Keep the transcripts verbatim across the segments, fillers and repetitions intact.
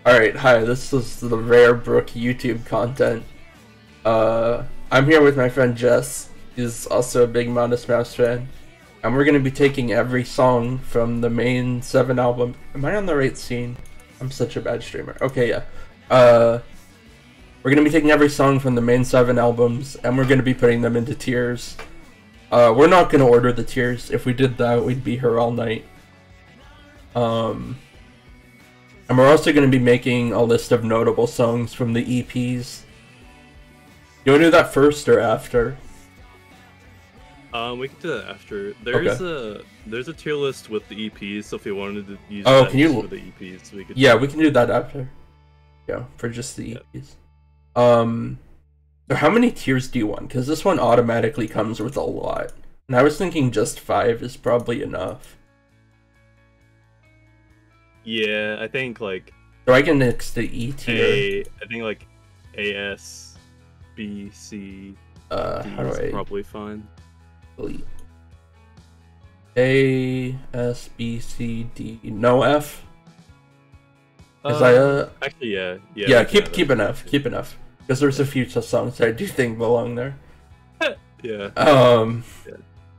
Alright, hi, this is the Rare Brook YouTube content. Uh, I'm here with my friend Jess, who's also a big Modest Mouse fan. And we're going to be taking every song from the main seven album. Am I on the right scene? I'm such a bad streamer. Okay, yeah. Uh, we're going to be taking every song from the main seven albums, and we're going to be putting them into tiers. Uh, we're not going to order the tiers. If we did that, we'd be here all night. Um... And we're also going to be making a list of notable songs from the E Ps. You want to do that first or after? Um, we can do that after. There's okay. a there's a tier list with the E Ps, so if we wanted to use oh, that can you... for the E Ps, we could. Yeah, we can do that after. Yeah, for just the E Ps. Yeah. Um, how many tiers do you want? Because this one automatically comes with a lot, and I was thinking just five is probably enough. Yeah, I think like. So I can mix the E tier. A, I think like A, S, B, C. Uh, D how do I? Probably fine. Delete. A, S, B, C, D. No F. Cause uh, I uh. Actually, yeah, yeah. Yeah, keep keep an F. Keep an F. Because there's a few songs I do think belong there. yeah. Um. Yeah.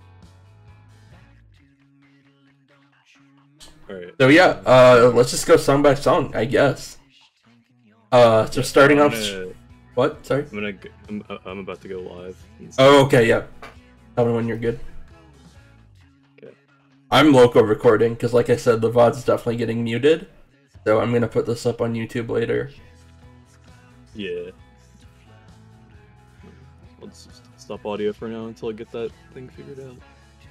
Alright. So yeah, uh, let's just go song by song, I guess. Uh, so yeah, starting I'm off, gonna, what? Sorry. I'm gonna. I'm, I'm about to go live. Oh, okay, yeah. Tell me when you're good. Okay. I'm local recording because, like I said, the V O D's definitely getting muted, so I'm gonna put this up on YouTube later. Yeah. Let's just stop audio for now until I get that thing figured out.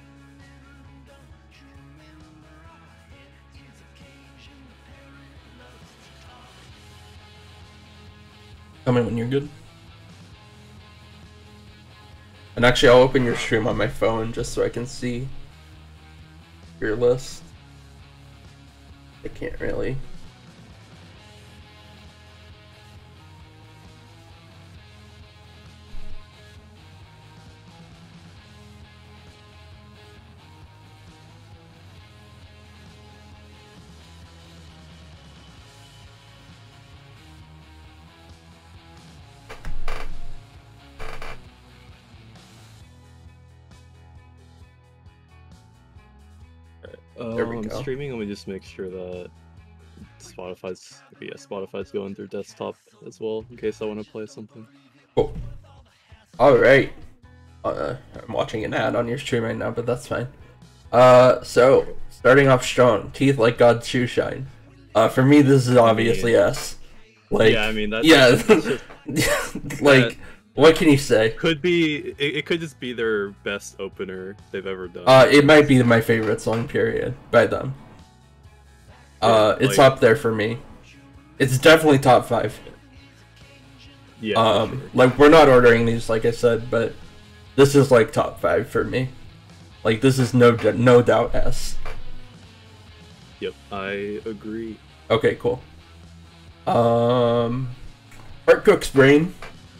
Tell me when you're good. And actually, I'll open your stream on my phone just so I can see your list. I can't really. There we Um, go. streaming, let me just make sure that Spotify's yeah, Spotify's going through desktop as well, in case I want to play something. Cool. Alright. Uh, I'm watching an ad on your stream right now, but that's fine. Uh, so, starting off strong, Teeth Like God's Shoe Shine. Uh, for me, this is obviously I mean, S. Like, yeah, I mean, that's... Yeah, Just, like, that what can you say? Could be, it, it could just be their best opener they've ever done. Uh, it might be my favorite song, period, by them. Uh, yeah, it's like, up there for me. It's definitely top five. Yeah. Um, sure. like, we're not ordering these, like I said, but this is, like, top five for me. Like, this is no, no doubt S. Yep, I agree. Okay, cool. Um, Heart Cook's Brain.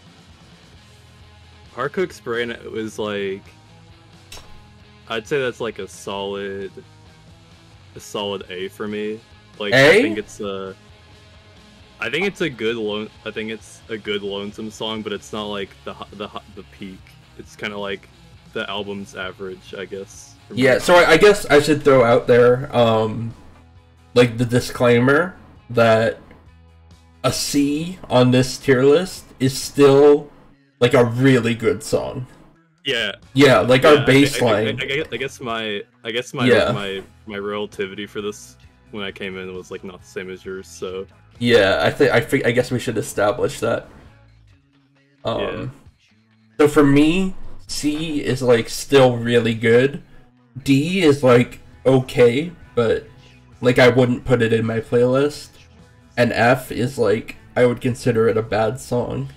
Heart Cook's Brain was like, I'd say that's like a solid, a solid A for me. Like, A? I think it's a, I think it's a good lone. I think it's a good lonesome song, but it's not like the the the peak. It's kind of like the album's average, I guess. Yeah, so I, I guess I should throw out there, um, like the disclaimer that a C on this tier list is still like a really good song. Yeah. Yeah, like yeah, our baseline. I, I, I, I guess my I guess my yeah. my my relativity for this when I came in was like not the same as yours, so. Yeah, I think I think I guess we should establish that. Um, yeah. So for me, C is like still really good. D is like okay, but like I wouldn't put it in my playlist. And F is like I would consider it a bad song.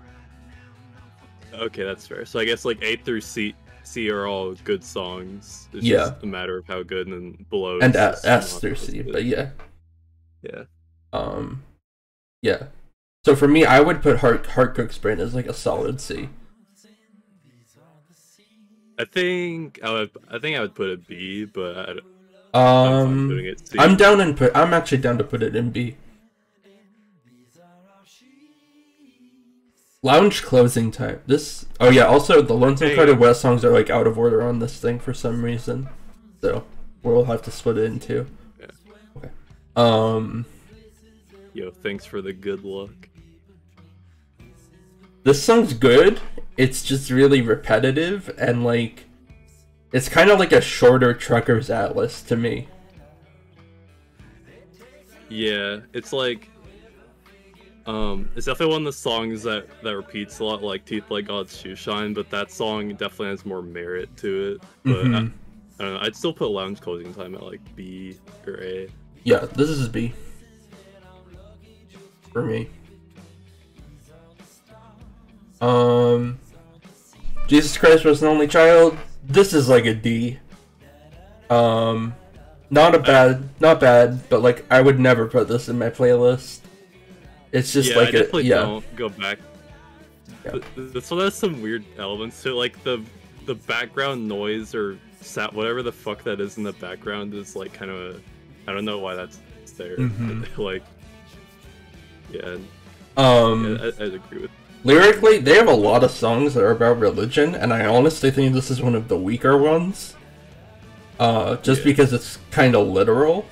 Okay, that's fair. So I guess like A through C, C are all good songs. It's yeah. just a matter of how good, and then below. And S, S through C, but yeah. Yeah. Um, yeah. So for me, I would put Heart Heart Cook's Brain as like a solid C. I think I would. I think I would put a B, but I, um, I'm, I'm down and put. I'm actually down to put it in B. Lounge closing time. This. Oh yeah. Also, the Lonesome Crowded West songs are like out of order on this thing for some reason, so we'll have to split it in two. Yeah. Okay. Um. Yo, thanks for the good luck. This song's good. It's just really repetitive and like, it's kind of like a shorter Trucker's Atlas to me. Yeah, it's like. Um, it's definitely one of the songs that, that repeats a lot, like Teeth Like God's Shoe Shine, but that song definitely has more merit to it. But mm-hmm. I, I don't know, I'd still put Lounge Closing Time at like B or A. Yeah, this is B. For me. Um, Jesus Christ Was an Only Child. This is like a D. Um, not a bad, not bad, but like I would never put this in my playlist. It's just yeah, like I definitely a, yeah. don't go back. Yeah. This one has some weird elements to it, like the the background noise or sat whatever the fuck that is in the background is like kind of a, I don't know why that's there. Mm-hmm. Like, yeah. Um, yeah, I, I'd agree with. Lyrically, they have a lot of songs that are about religion, and I honestly think this is one of the weaker ones. Uh, just yeah. because it's kind of literal.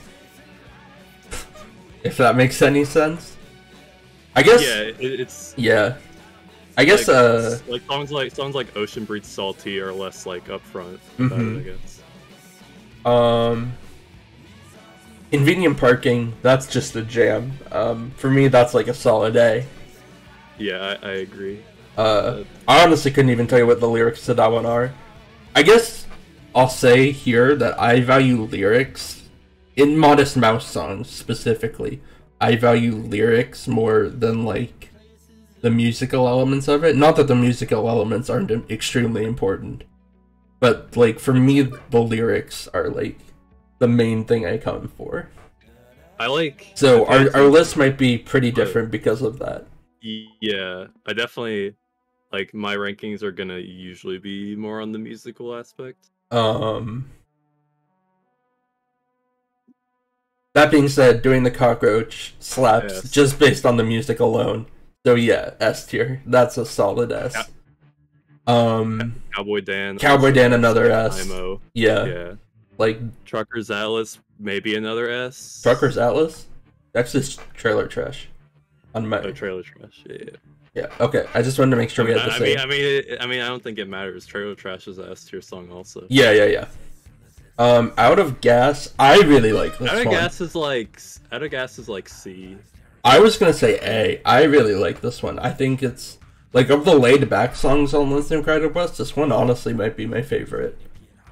If that makes any sense. I guess. Yeah, it, it's. Yeah. I guess. Like, uh. Like songs like songs like "Ocean Breathes Salty" are less like upfront. Mm-hmm. It, I guess. Um. Convenient Parking. That's just a jam. Um. For me, that's like a solid A. Yeah, I, I agree. Uh, uh. I honestly couldn't even tell you what the lyrics to that one are. I guess I'll say here that I value lyrics in Modest Mouse songs specifically. I value lyrics more than, like, the musical elements of it. Not that the musical elements aren't extremely important. But, like, for me, the lyrics are, like, the main thing I come for. I like... So, I our, our list might be pretty different because of that. Yeah, I definitely... Like, my rankings are gonna usually be more on the musical aspect. Um... That being said, Doing the Cockroach slaps yes. just based on the music alone. So yeah, S tier. That's a solid S. Yeah. Um, Cowboy Dan. Cowboy Dan, another S. Imo. Yeah. Yeah. Like Trucker's Atlas, maybe another S. Trucker's Atlas? That's just trailer trash. On my oh, trailer trash. Yeah. Yeah. Okay. I just wanted to make sure I mean, we had the I same. Mean, I mean, it, I mean, I don't think it matters. Trailer trash is an S tier song also. Yeah, yeah, yeah. Um, Out of Gas, I really like this Out of one. Gas is like, Out of Gas is like C. I was gonna say A. I really like this one. I think it's, like, of the laid back songs on Lonesome Crowded West, this one honestly might be my favorite.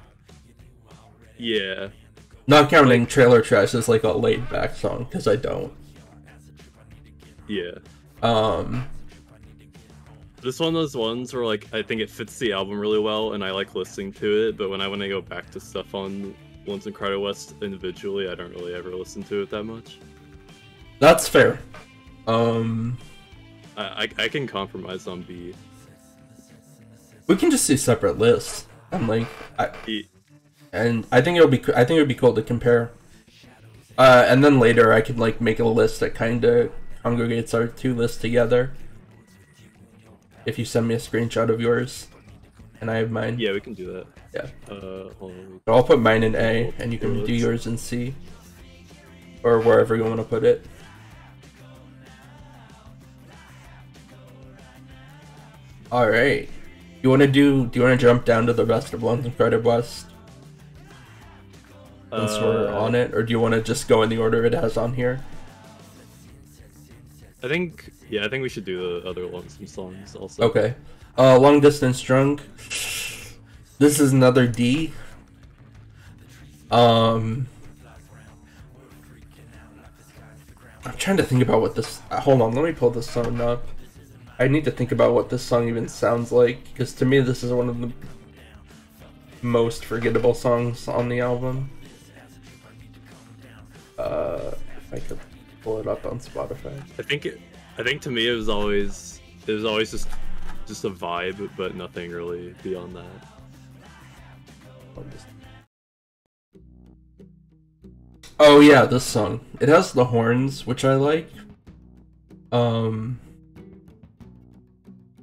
Yeah. Not counting like, Trailer Trash as like a laid back song, because I don't. Yeah. Um... This one of those ones where, like, I think it fits the album really well, and I like listening to it, but when I want to go back to stuff on Lonesome Crowded West individually, I don't really ever listen to it that much. That's fair. Um... I, I, I can compromise on B. We can just do separate lists. I'm like... I, yeah. And I think it'll be I think it would be cool to compare. Uh, and then later I could, like, make a list that kind of congregates our two lists together. If you send me a screenshot of yours, and I have mine. Yeah, we can do that. Yeah. Uh, hold on. So I'll put mine in A, and you can do yours in C. Or wherever you want to put it. Alright. You want to do, do you want to jump down to the rest of Lonesome Crowded West? Since uh, we're on it? Or do you want to just go in the order it has on here? I think, yeah, I think we should do the other Lonesome songs also. Okay. Uh, Long Distance Drunk. This is another D. Um, I'm trying to think about what this... Uh, hold on, let me pull this song up. I need to think about what this song even sounds like, because to me this is one of the most forgettable songs on the album. Uh, if I could pull it up on Spotify. I think it, I think to me it was always it was always just just a vibe, but nothing really beyond that. Oh yeah, this song. It has the horns, which I like. Um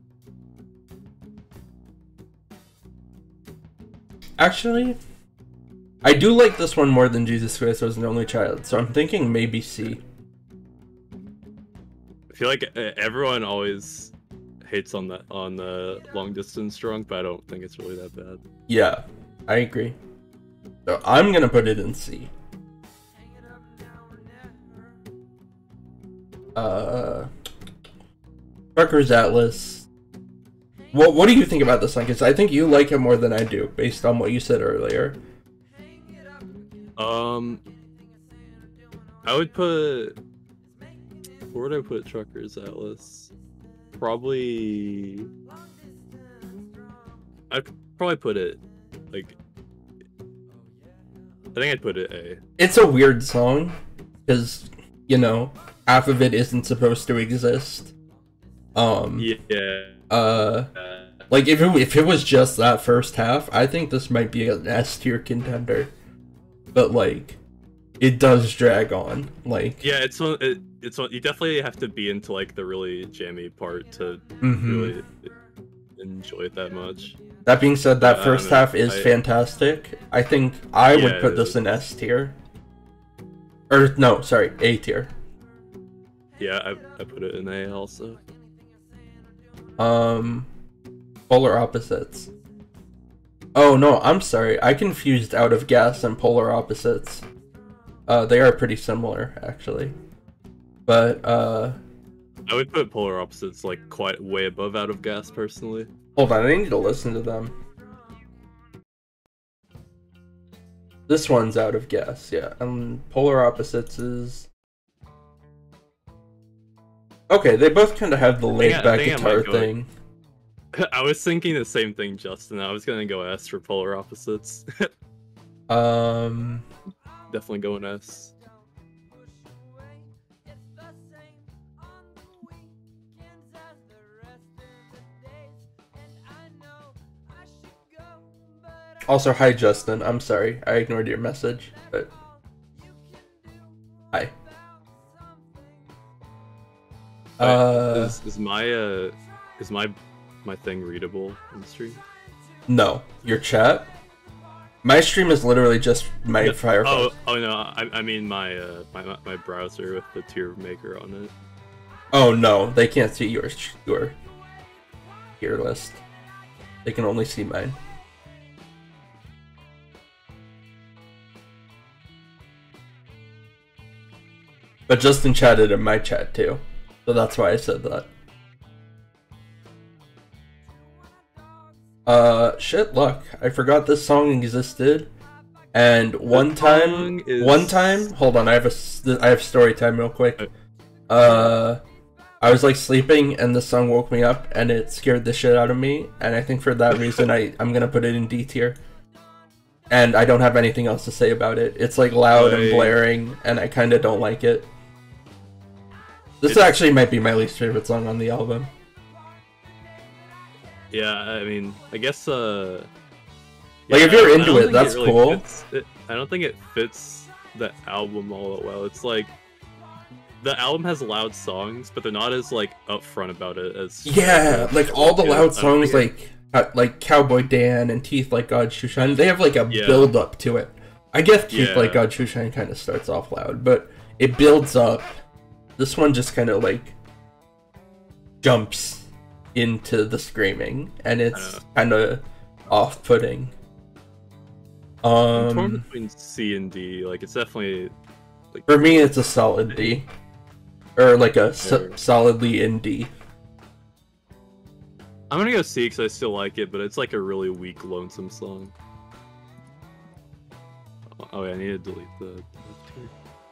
Actually, I do like this one more than Jesus Christ Was an Only Child, so I'm thinking maybe C. I feel like uh, everyone always hates on that on the long distance drunk, but I don't think it's really that bad. Yeah, I agree. So I'm gonna put it in C. Uh, Trucker's Atlas. What What do you think about this song? Because I think you like it more than I do, based on what you said earlier. Um, I would put. Where would I put Trucker's Atlas? Probably. I'd probably put it like. I think I'd put it A. It's a weird song, because, you know, half of it isn't supposed to exist. Um. Yeah. Uh. Like, if it, if it was just that first half, I think this might be an S tier contender. But, like, it does drag on. Like. Yeah, it's one. It, it's one. You definitely have to be into like the really jammy part to Mm-hmm. really enjoy it that much. That being said, that Uh, first I mean, half is I- fantastic. I think I Yeah, would put it this is. in S tier. Or, no, sorry, A tier. Yeah, I I put it in A also. Um, Polar Opposites. Oh, no, I'm sorry. I confused Out of Gas and Polar Opposites. Uh, they are pretty similar, actually. But, uh... I would put Polar Opposites like quite way above Out of Gas personally. hold on, I need to listen to them. This one's Out of Gas, yeah. And Polar Opposites is... Okay, they both kind of have the I laid-back think I guitar might go- thing. I was thinking the same thing, Justin. I was gonna go S for Polar Opposites. Um... Definitely going S. Also, hi Justin. I'm sorry, I ignored your message, but hi. Uh, is, is my uh is my my thing readable in the stream? no, your chat. My stream is literally just my No, Firefox. Oh, oh no, I, I mean my uh my my browser with the tier maker on it. Oh no, they can't see your your tier list. They can only see mine. But Justin chatted in my chat too, so that's why I said that. Uh, shit luck. I forgot this song existed, and one time, song is- one time, hold on, I have a, s- I have story time real quick. Uh, I was like sleeping, and the song woke me up, and it scared the shit out of me, and I think for that reason, I I'm gonna put it in D tier. And I don't have anything else to say about it. It's like loud and I- blaring, and I kind of don't like it. This It's- actually might be my least favorite song on the album. Yeah, I mean, I guess uh Like, yeah, if you're I- I into don't it, think that's really cool. fits- it- I don't think it fits the album all that well. It's like the album has loud songs, but they're not as like upfront about it as Yeah, like all the Yeah, I loud don't songs, think like uh, like Cowboy Dan and Teeth Like God Shoeshine, they have like a Yeah. build up to it. I guess Teeth Yeah. Like God Shoeshine kind of starts off loud, but it builds up. This one just kind of like jumps into the screaming, and it's Uh. kind of off-putting. I'm torn Um, between C and D. Like, it's definitely like for me, it's a solid D, or like a s- Or- solidly in D. I'm gonna go C because I still like it, but it's like a really weak, lonesome song. Oh, oh yeah, I need to delete the. the tier.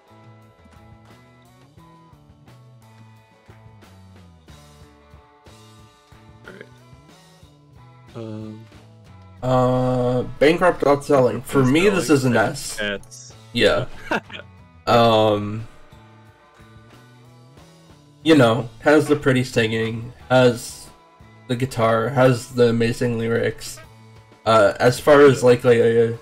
All right. Um. Uh, Bankrupt Outselling. For me, this is an S. S. Yeah. Um, you know, has the pretty singing, has the guitar, has the amazing lyrics. Uh, as far as like like a,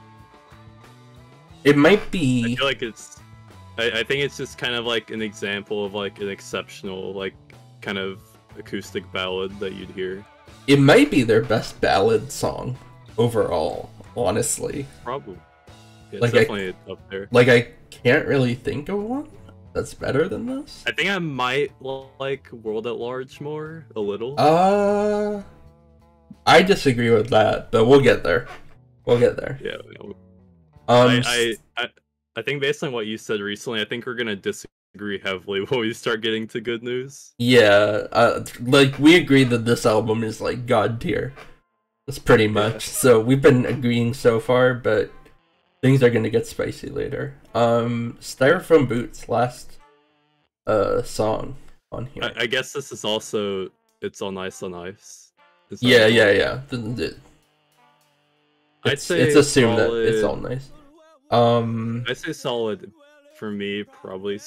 it might I be. feel like it's. I, I think it's just kind of like an example of like an exceptional like kind of acoustic ballad that you'd hear. It might be their best ballad song overall. honestly. Probably. Yeah, it's Like definitely I, up there. like I can't really think of one that's better than this. I think I might like World at Large more, a little. Uh, I disagree with that, but we'll get there. We'll get there. Yeah. You know, Um, I, I, I, I think based on what you said recently, I think we're gonna disagree heavily when we start getting to good news. yeah, uh, like we agree that this album is like god tier. That's pretty much. Yeah. So we've been agreeing so far, but things are gonna get spicy later. Um, Styrofoam Boots, last uh song on here. I, I guess this is also it's on Ice on Ice. Yeah, yeah, yeah. It's, I'd say it's assumed solid, that it's all nice. Um, I'd say solid for me. Probably,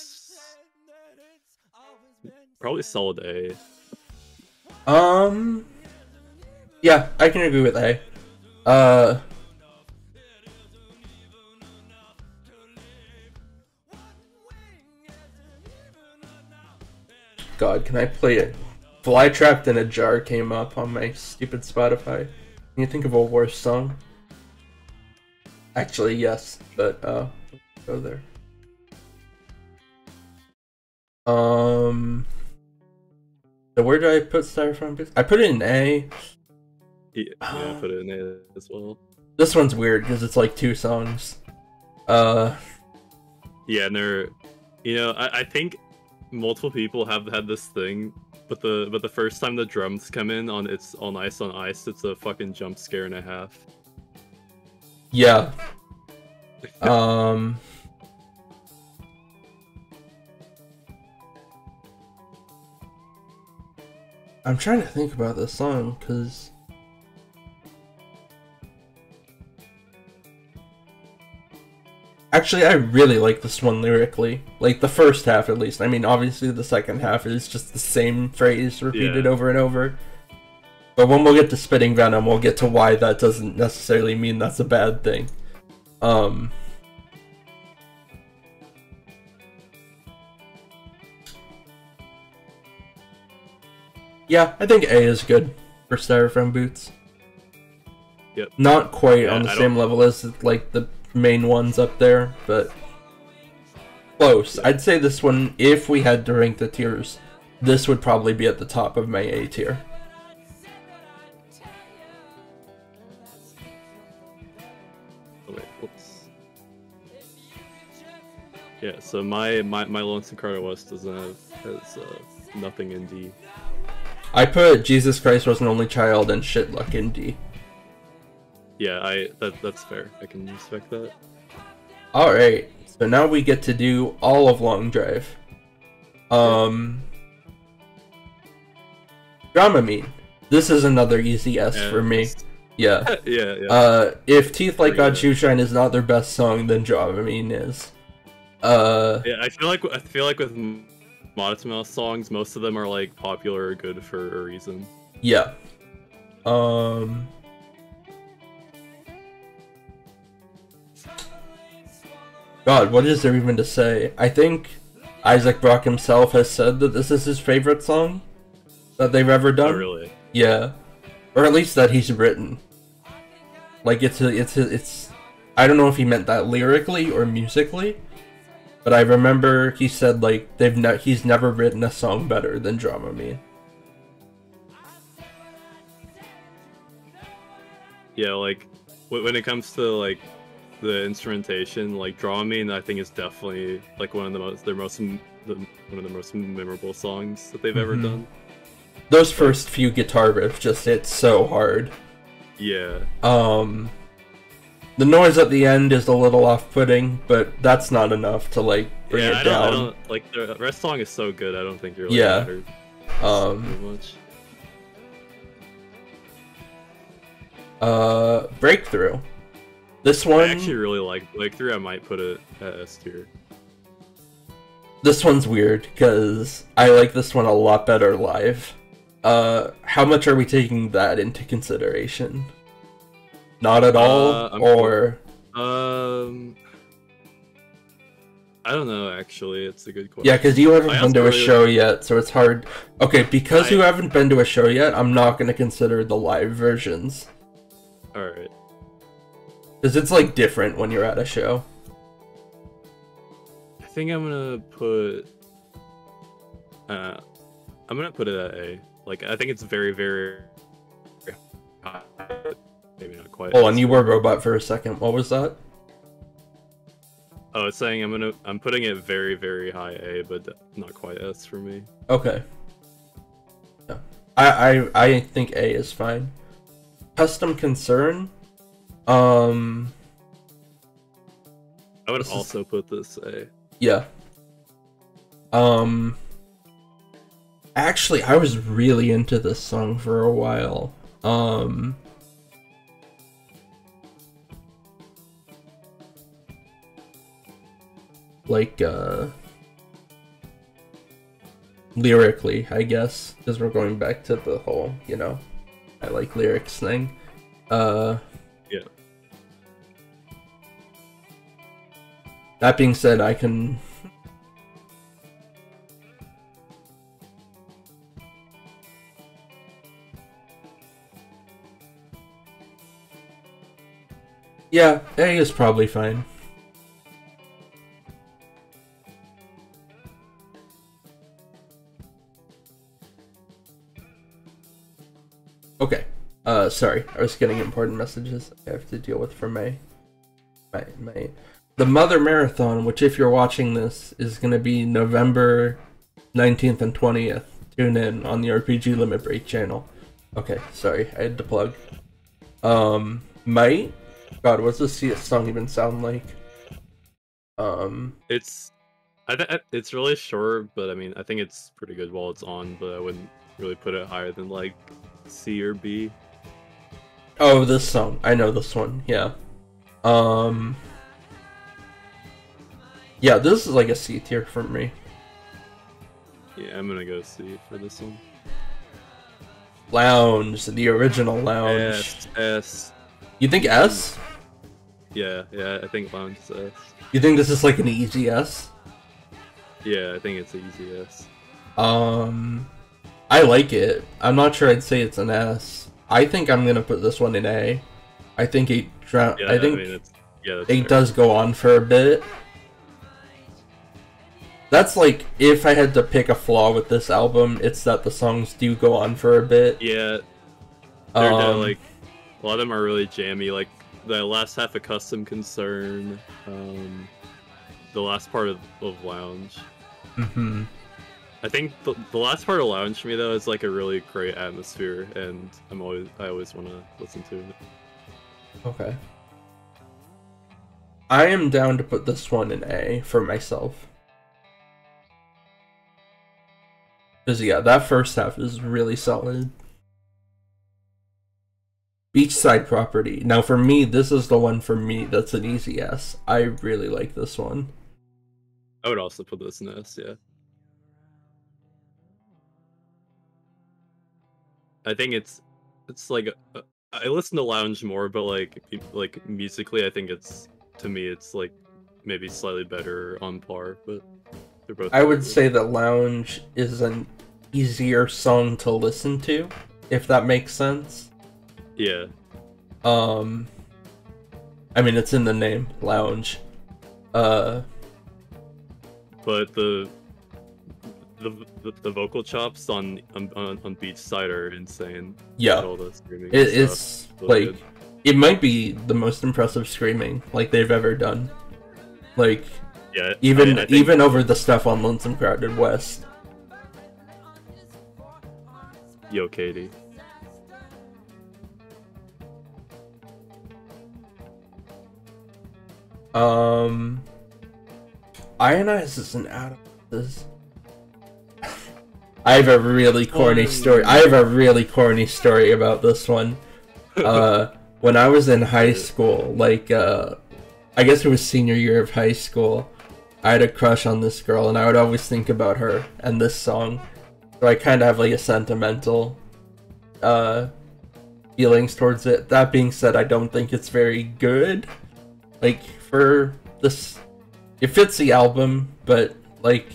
probably solid A. Um, yeah, I can agree with A. Uh. God, can I play it? Fly Trapped in a Jar came up on my stupid Spotify. Can you think of a worse song? Actually, yes, but uh, go there. Um, so where did I put Styrofoam Boots? I put it in A. Yeah, yeah I put it in A as well. This one's weird because it's like two songs. Uh, yeah, and they're, you know, I, I think multiple people have had this thing, but the but the first time the drums come in on it's on Ice on Ice, it's a fucking jump scare and a half. Yeah. um. I'm trying to think about this song because actually I really like this one lyrically. Like the first half at least. I mean obviously the second half is just the same phrase repeated yeah. over and over. But when we'll get to Spitting Venom, we'll get to why that doesn't necessarily mean that's a bad thing. Um Yeah, I think A is good for Styrofoam Boots. Yep. Not quite yeah, on the I same don't... level as like the main ones up there, but close. I'd say this one, if we had to rank the tiers, this would probably be at the top of my A tier. Oh, wait, whoops. Yeah, so my my my Lonesome Carter West doesn't have has uh, nothing in D. I put Jesus Christ Was an Only Child and Shit Luck in D. Yeah, I that that's fair. I can respect that. Alright, so now we get to do all of Long Drive. Um Dramamine. This is another easy S yeah, for me. Yeah. yeah, yeah. Uh if Teeth Like God Yeah. Shoe Shine is not their best song, then Dramamine is. Uh Yeah, I feel like I feel like with Modest Mouse songs, most of them are like popular or good for a reason. Yeah. Um God, what is there even to say? I think Isaac Brock himself has said that this is his favorite song that they've ever done. Oh, really? Yeah. Or at least that he's written. Like it's a, it's a, it's I don't know if he meant that lyrically or musically, but I remember he said like they've ne he's never written a song better than Dramamine. Yeah, like when it comes to like the instrumentation, like Dramamine, I think is definitely like one of the most their most the, one of the most memorable songs that they've mm-hmm. ever done. Those first few guitar riffs just hit so hard. Yeah. Um, the noise at the end is a little off-putting, but that's not enough to like bring yeah, it I don't, down. I don't like the rest song is so good. I don't think you're really yeah. mattered Um. much. Uh, Breakthrough. This one. I actually really like Breakthrough. I might put it at S tier. This one's weird because I like this one a lot better live. Uh, how much are we taking that into consideration? Not at all, uh, or um, I don't know. Actually, it's a good question. Yeah, because you haven't I been to a really show yet, so it's hard. Okay, because I... you haven't been to a show yet, I'm not going to consider the live versions. All right. Because it's like different when you're at a show. I think I'm gonna put. Uh, I'm gonna put it at A. Like I think it's very, very high. Maybe not quite. Oh, and you were a robot for a second. What was that? Oh, it's saying I'm gonna. I'm putting it very, very high A, but not quite S for me. Okay. Yeah. I I I think A is fine. Custom concern. Um. I would also is... put this A. Yeah. Um. Actually, I was really into this song for a while. Um. Like, uh. lyrically, I guess, because we're going back to the whole, you know, I like lyrics thing. Uh. Yeah. That being said, I can. Yeah, A is probably fine. Okay. Uh, sorry, I was getting important messages I have to deal with from my, my, my, the Mother Marathon, which if you're watching this is gonna be November nineteenth and twentieth. Tune in on the R P G Limit Break channel. Okay, sorry, I had to plug. Um, Might. God, what's this song even sound like? Um, it's, I think it's really short, but I mean, I think it's pretty good while it's on. But I wouldn't really put it higher than like C or B. Oh, this song. I know this one. Yeah. Um. Yeah, this is like a C tier for me. Yeah, I'm gonna go C for this one. Lounge, the original Lounge. S, S. You think S? Yeah, yeah, I think Lounge is S. You think this is like an easy S? Yeah, I think it's an easy S. Um, I like it. I'm not sure I'd say it's an S. I think I'm gonna put this one in A. I think it. Yeah, I think I mean, it's, yeah, it fair. Does go on for a bit. That's like, if I had to pick a flaw with this album, it's that the songs do go on for a bit. Yeah. They're um, like, a lot of them are really jammy, like the last half of Custom Concern, um, the last part of, of Lounge. Mm-hmm. I think the, the last part of Lounge for me though is like a really great atmosphere, and I'm always I always want to listen to it. Okay. I am down to put this one in A for myself. Because, yeah, that first half is really solid. Beachside Property. Now, for me, this is the one for me that's an easy S. I really like this one. I would also put this in S, yeah. I think it's, it's like, uh, I listen to Lounge more, but like, like musically, I think it's, to me, it's like maybe slightly better on par, but they're both. I would good. say that Lounge is an easier song to listen to, if that makes sense. Yeah. Um, I mean, it's in the name, Lounge. Uh, but the the the, the vocal chops on on on Beachside are insane. Yeah. All the screaming it, it's so like good. It might be the most impressive screaming like they've ever done. Like, yeah, even I mean, I think... even over the stuff on Lonesome Crowded West. Yo, Katie. Um, Ionize isn't out of this. I have a really corny story. I have a really corny story about this one. Uh, when I was in high school, like, uh, I guess it was senior year of high school, I had a crush on this girl, and I would always think about her and this song. So I kind of have, like, a sentimental, uh, feelings towards it. That being said, I don't think it's very good. Like, for this, it fits the album, but, like,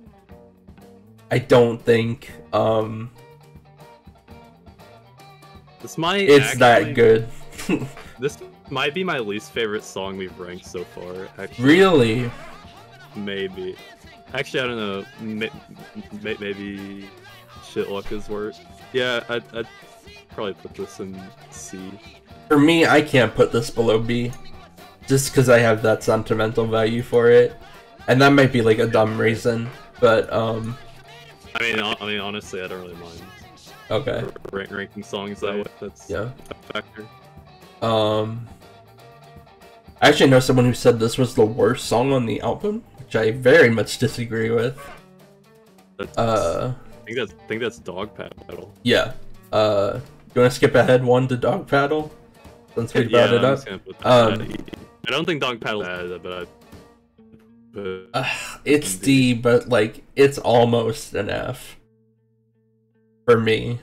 I don't think, um, this might it's actually, that good. This might be my least favorite song we've ranked so far. Actually, Really? maybe. Actually, I don't know. May may maybe shit luck is worse. Yeah, I'd, I'd probably put this in C. For me, I can't put this below B, just because I have that sentimental value for it, and that might be like a dumb reason, but um. I mean, I mean, honestly, I don't really mind. Okay. Rank, ranking songs that way. That's yeah. a factor. Um. I actually know someone who said this was the worst song on the album, which I very much disagree with. That's, uh. I think that's I think that's Dog Paddle. Yeah. Uh. You want to skip ahead one to Dog Paddle? Since we brought yeah, it up. Um, I don't think Dog Paddle had it, but I. But uh, it's D, but like it's almost an F for me.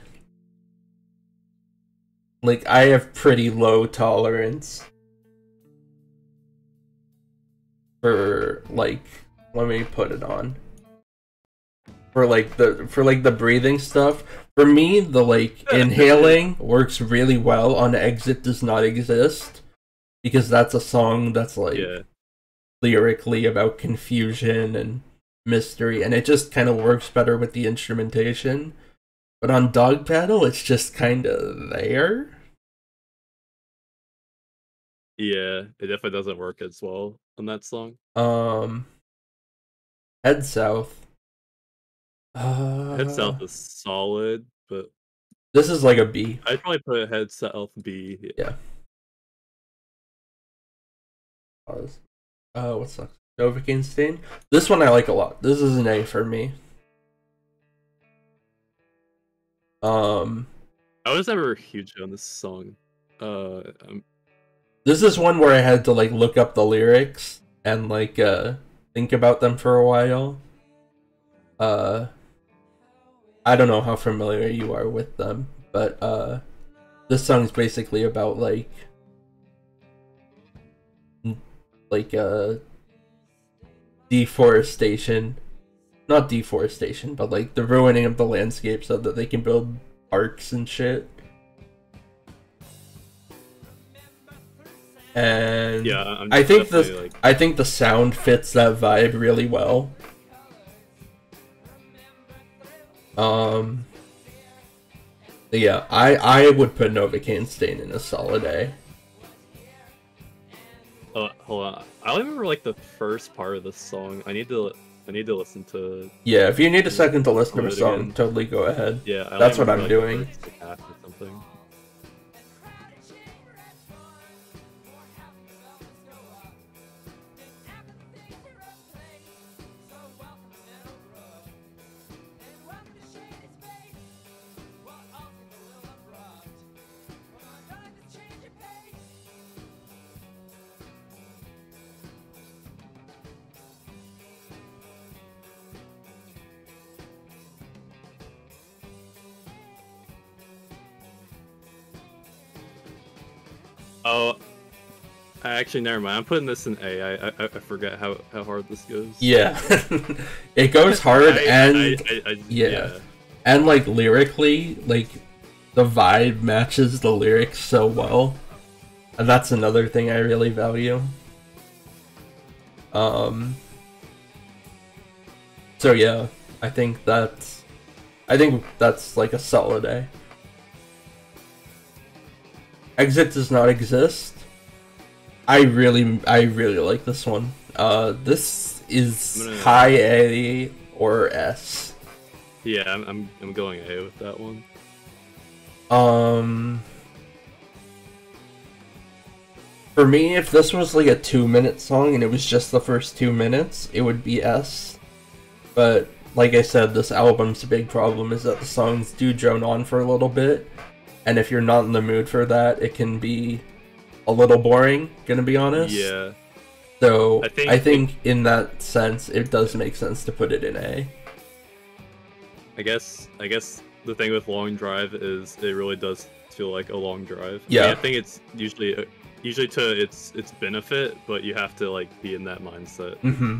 Like I have pretty low tolerance for like. Let me put it on. For like the for like the breathing stuff. For me, the like inhaling works really well on Exit Does Not Exist, because that's a song that's like yeah. lyrically about confusion and mystery, and it just kind of works better with the instrumentation. But on Dog Paddle, it's just kind of there. Yeah, it definitely doesn't work as well on that song. Um, Head South. Uh, Head South is solid, but this is like a B. I'd probably put Head South B. Yeah. Pause. Uh, what's next? Novocaine Stain. This one I like a lot. This is an A for me. Um, I was never huge on this song. Uh, um, this is one where I had to like look up the lyrics and like uh think about them for a while. Uh. I don't know how familiar you are with them, but uh, this song's basically about like, like uh, deforestation, not deforestation, but like the ruining of the landscape so that they can build parks and shit. And yeah, I'm I think the like... I think the sound fits that vibe really well. Um, yeah, I I would put Novocaine Stain in a solid A. Uh, hold on, I only remember like the first part of the song. I need to I need to listen to. Yeah, if you need a second to listen to a song, again. totally go ahead. Yeah, I that's what I'm like doing. Half or something. Oh, actually, never mind. I'm putting this in A. I I, I forget how, how hard this goes. Yeah, it goes hard, I, and I, I, I, yeah. yeah, and like lyrically, like the vibe matches the lyrics so well, and that's another thing I really value. Um. So yeah, I think that's, I think that's like a solid A. Exit Does Not Exist. I really, I really like this one. Uh, this is gonna... high A or S. Yeah, I'm, I'm, I'm going A with that one. Um, for me, if this was like a two-minute song and it was just the first two minutes, it would be S. But like I said, this album's big problem is that the songs do drone on for a little bit. And if you're not in the mood for that, it can be a little boring, gonna be honest. Yeah. So, I think, I think in that sense, it does make sense to put it in A. I guess I guess the thing with Long Drive is it really does feel like a long drive. Yeah. I mean, I think it's usually usually to its its benefit, but you have to like be in that mindset. Mm-hmm.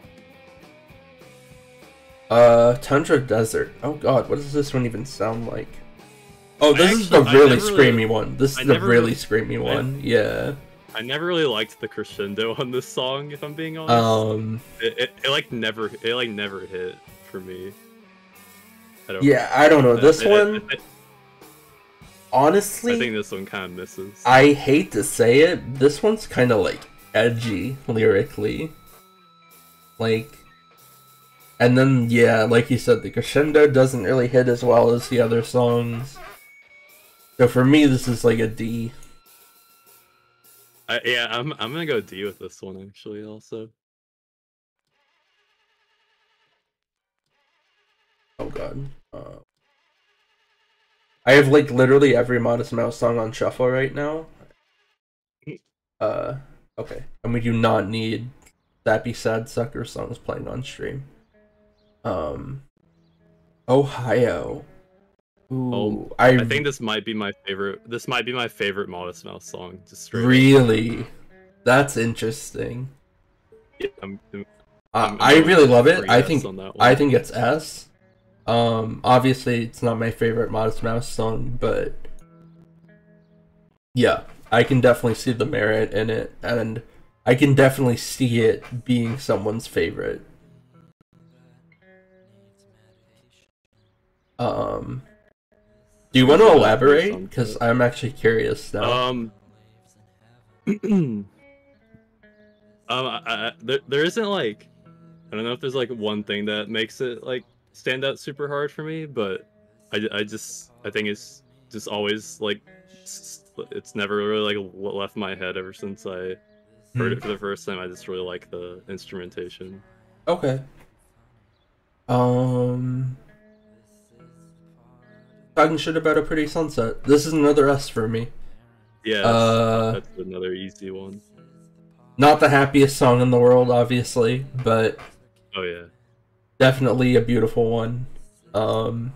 Uh, Tundra Desert. Oh god, what does this one even sound like? Oh, this I is actually, the really never, screamy one. This is I the never, really screamy one. Yeah. I never really liked the crescendo on this song, if I'm being honest. Um, it, it, it like never, it like never hit for me. I don't yeah, I don't know. This I, one, I, I, honestly, I think this one kind of misses. I hate to say it, this one's kind of like edgy lyrically. Like, and then, yeah, like you said, the crescendo doesn't really hit as well as the other songs. So for me, this is like a D. I, yeah, I'm I'm gonna go D with this one actually. Also. Oh god. Uh, I have like literally every Modest Mouse song on shuffle right now. Uh, okay, and we do not need Sappy Sad Sucker songs playing on stream. Um, Ohio. Ooh, oh, I, I think this might be my favorite. This might be my favorite Modest Mouse song. Just straight really, up. That's interesting. Yeah, I'm, I'm, uh, I'm I really love it. I think I one. think it's S. Um, obviously it's not my favorite Modest Mouse song, but yeah, I can definitely see the merit in it, and I can definitely see it being someone's favorite. Um, do you want to elaborate? Because I'm actually curious now. Um, um, I, I, there, there isn't like, I don't know if there's like one thing that makes it like stand out super hard for me, but I, I just, I think it's just always like, it's never really like left my head ever since I heard it for the first time. I just really like the instrumentation. Okay. Um, talking shit about a pretty sunset. This is another S for me. Yeah, that's, uh, that's another easy one. Not the happiest song in the world, obviously, but oh yeah, definitely a beautiful one. Um,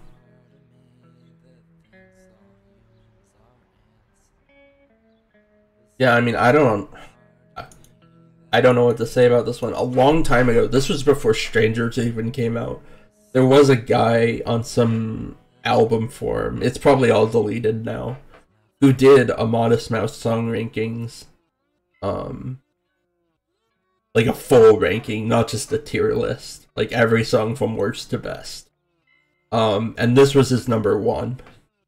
yeah, I mean, I don't, I don't know what to say about this one. A long time ago, this was before Strangers even came out. There was a guy on some album forum, it's probably all deleted now, who did a Modest Mouse song rankings. Um, like a full ranking, not just a tier list. Like every song from worst to best. Um, and this was his number one.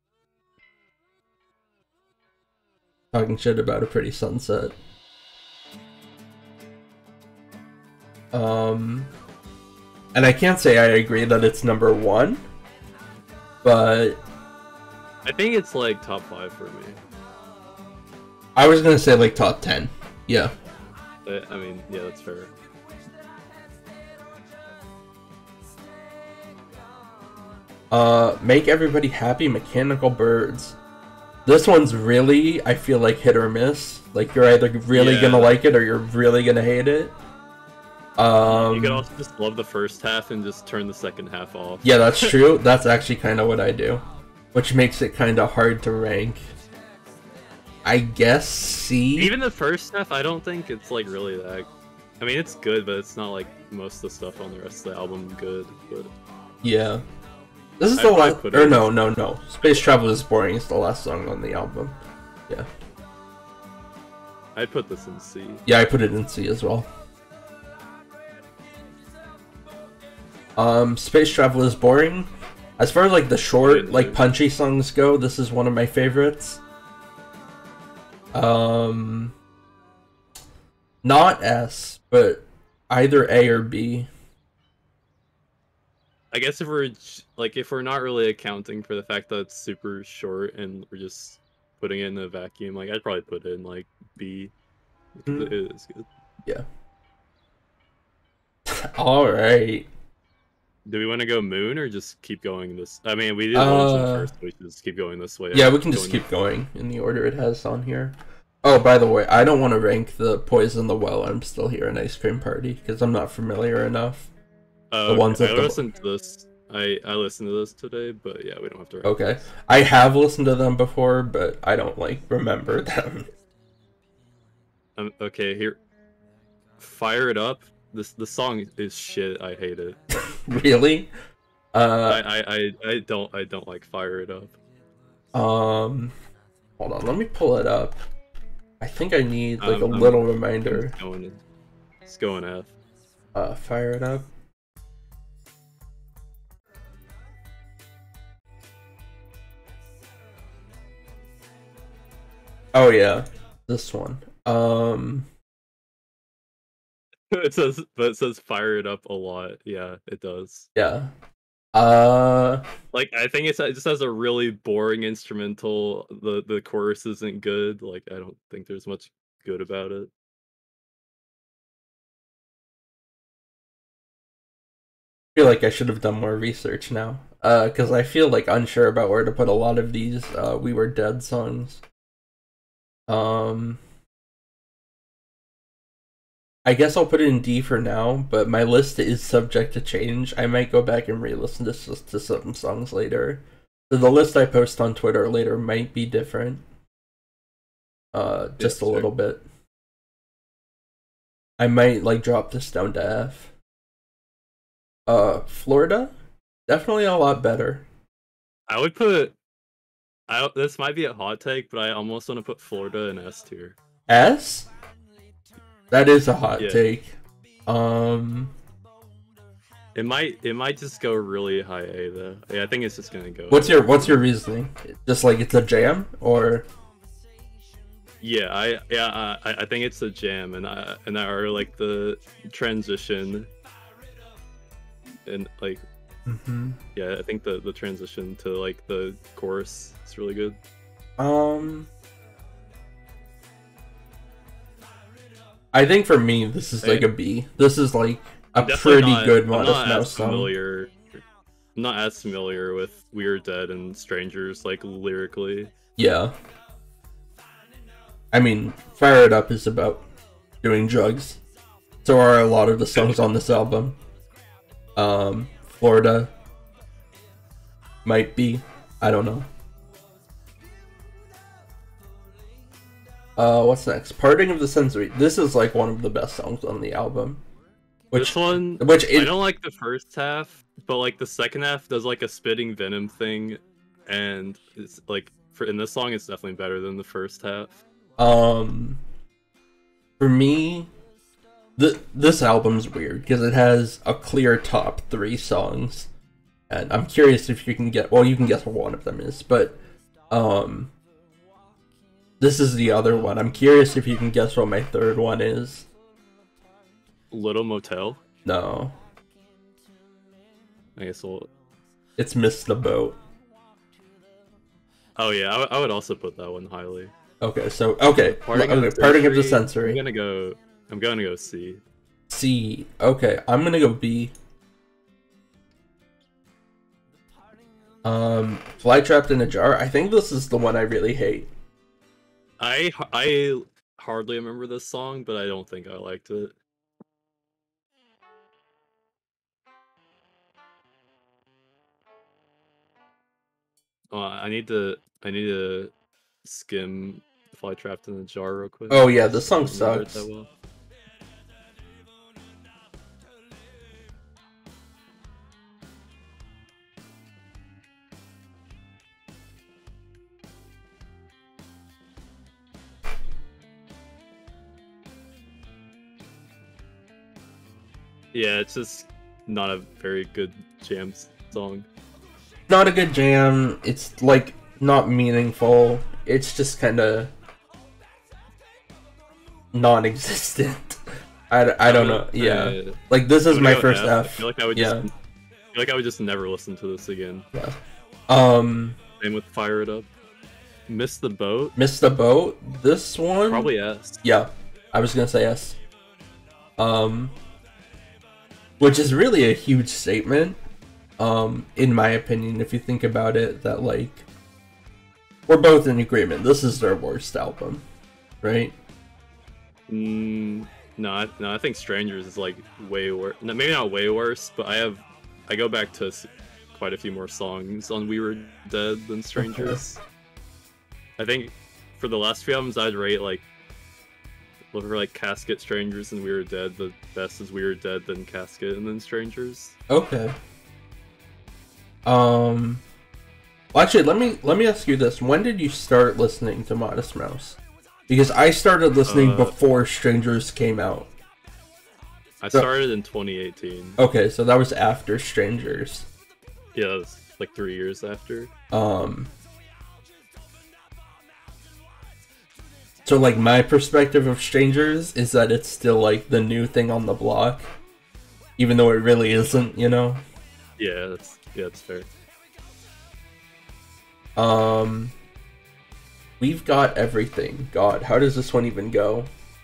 Talking shit about a pretty sunset. Um, and I can't say I agree that it's number one, but I think it's like top five for me. I was gonna say like top ten. Yeah. I mean, yeah, that's fair. Uh, Make Everybody Happy, Mechanical Birds. This one's really, I feel like, hit or miss. Like, you're either really yeah. gonna like it or you're really gonna hate it. Um, you could also just love the first half and just turn the second half off. Yeah, that's true. That's actually kind of what I do. Which makes it kind of hard to rank. I guess C. Even the first half, I don't think it's like really that. I mean, it's good, but it's not like most of the stuff on the rest of the album good. But yeah, this is the last. Or no, no, no. Space Travel is Boring is the last song on the album. Yeah. I'd put this in C. Yeah, I put it in C as well. Um, Space Travel is Boring. As far as like the short, like punchy songs go, this is one of my favorites. Um, not S, but either A or B. I guess if we're like if we're not really accounting for the fact that it's super short and we're just putting it in a vacuum, like I'd probably put it in like B. Mm. It is good. Yeah. All right. Do we want to go Moon or just keep going this? I mean, we did uh, one first, but we should just keep going this way. Yeah, we can just keep going in the order it has on here. Oh, by the way, I don't want to rank the Poison the Well, I'm Still Here and Ice Cream Party, because I'm not familiar enough. Uh, the okay. ones that I the... listened to this. I, I listened to this today, but yeah, we don't have to rank Okay. this. I have listened to them before, but I don't, like, remember them. Um, okay, here. Fire It Up. This the song is shit. I hate it. Really? Uh, I, I, I, I don't I don't like Fire It Up. Um, hold on. Let me pull it up. I think I need like Um, a I'm, little reminder. I'm going, it's going F. Uh, fire it up. Oh yeah, this one. Um, It says, but it says fire it up a lot. Yeah, it does. yeah. Uh, Like I think it's, it just has a really boring instrumental. The the chorus isn't good. Like I don't think there's much good about it. I feel like I should have done more research now. Uh, because I feel like unsure about where to put a lot of these uh We Were Dead songs. Um, I guess I'll put it in D for now, but my list is subject to change. I might go back and re-listen to, to some songs later. So the list I post on Twitter later might be different. Uh, just Yeah, a little bit. I might like drop this down to F. Uh, Florida, definitely a lot better. I would put. I this might be a hot take, but I almost want to put Florida in S tier. S? That is a hot Yeah. take. Um, It might it might just go really high A though. Yeah, I think it's just gonna go. what's your what's your reasoning? Just like it's a jam, or Yeah, I yeah uh, I I think it's a jam, and I and I are like the transition, and like mm-hmm. yeah, I think the the transition to like the chorus is really good. um. I think for me, this is like a B. This is like a pretty not, good I'm Modest not Mouse as song. familiar. I'm not as familiar with We Are Dead and Strangers like lyrically. Yeah. I mean, Fire It Up is about doing drugs. So are a lot of the songs on this album. Um, Florida might be. I don't know. Uh, what's next? Parting of the Sensory. This is like one of the best songs on the album. Which This one, which it, I don't like the first half, but like the second half does like a spitting venom thing, and it's like for in this song, it's definitely better than the first half. Um, for me, the this album's weird because it has a clear top three songs, and I'm curious if you can get. Well, you can guess what one of them is, but um, this is the other one. I'm curious if you can guess what my third one is. Little Motel. No, I guess we'll. it's Miss the Boat. Oh yeah, I, w- I would also put that one highly. Okay, so okay, Parting, okay, of, the Parting of the Sensory, Sensory. I'm gonna go. I'm gonna go C. C. Okay, I'm gonna go B. Um, Fly Trapped in a Jar. I think this is the one I really hate. I I hardly remember this song, but I don't think I liked it. Oh, I need to. I need to skim Fly Trapped in a Jar real quick. Oh yeah, this I song don't remember it sucks. that well. Yeah, it's just not a very good jam song. Not a good jam. It's like not meaningful. It's just kind of non-existent. I, I don't know. Yeah, Uh, like this is I'm my gonna go first F. F. I feel like I would Yeah. just. I feel like I would just never listen to this again. Yeah. Um, Same with Fire It Up. Miss the Boat. Miss the Boat. This one. Probably S. Yeah, I was gonna say yes. Um, which is really a huge statement. Um, in my opinion, if you think about it, that like we're both in agreement. This is their worst album, right? Mm, no, I, no, I think Strangers is like way worse. No, maybe not way worse, but I have, I go back to s- quite a few more songs on We Were Dead than Strangers. I think for the last few albums, I'd rate like, look for like Casket, Strangers, and We Were Dead. The best is We Were Dead, then Casket, and then Strangers. Okay. Um. Well, actually, let me let me ask you this: when did you start listening to Modest Mouse? Because I started listening Uh, before Strangers came out. I started in twenty eighteen. Okay, so that was after Strangers. Yeah, that was like three years after. Um. So, like, my perspective of Strangers is that it's still, like, the new thing on the block. Even though it really isn't, you know? Yeah, that's yeah, that's fair. Um, we've got everything. God, how does this one even go?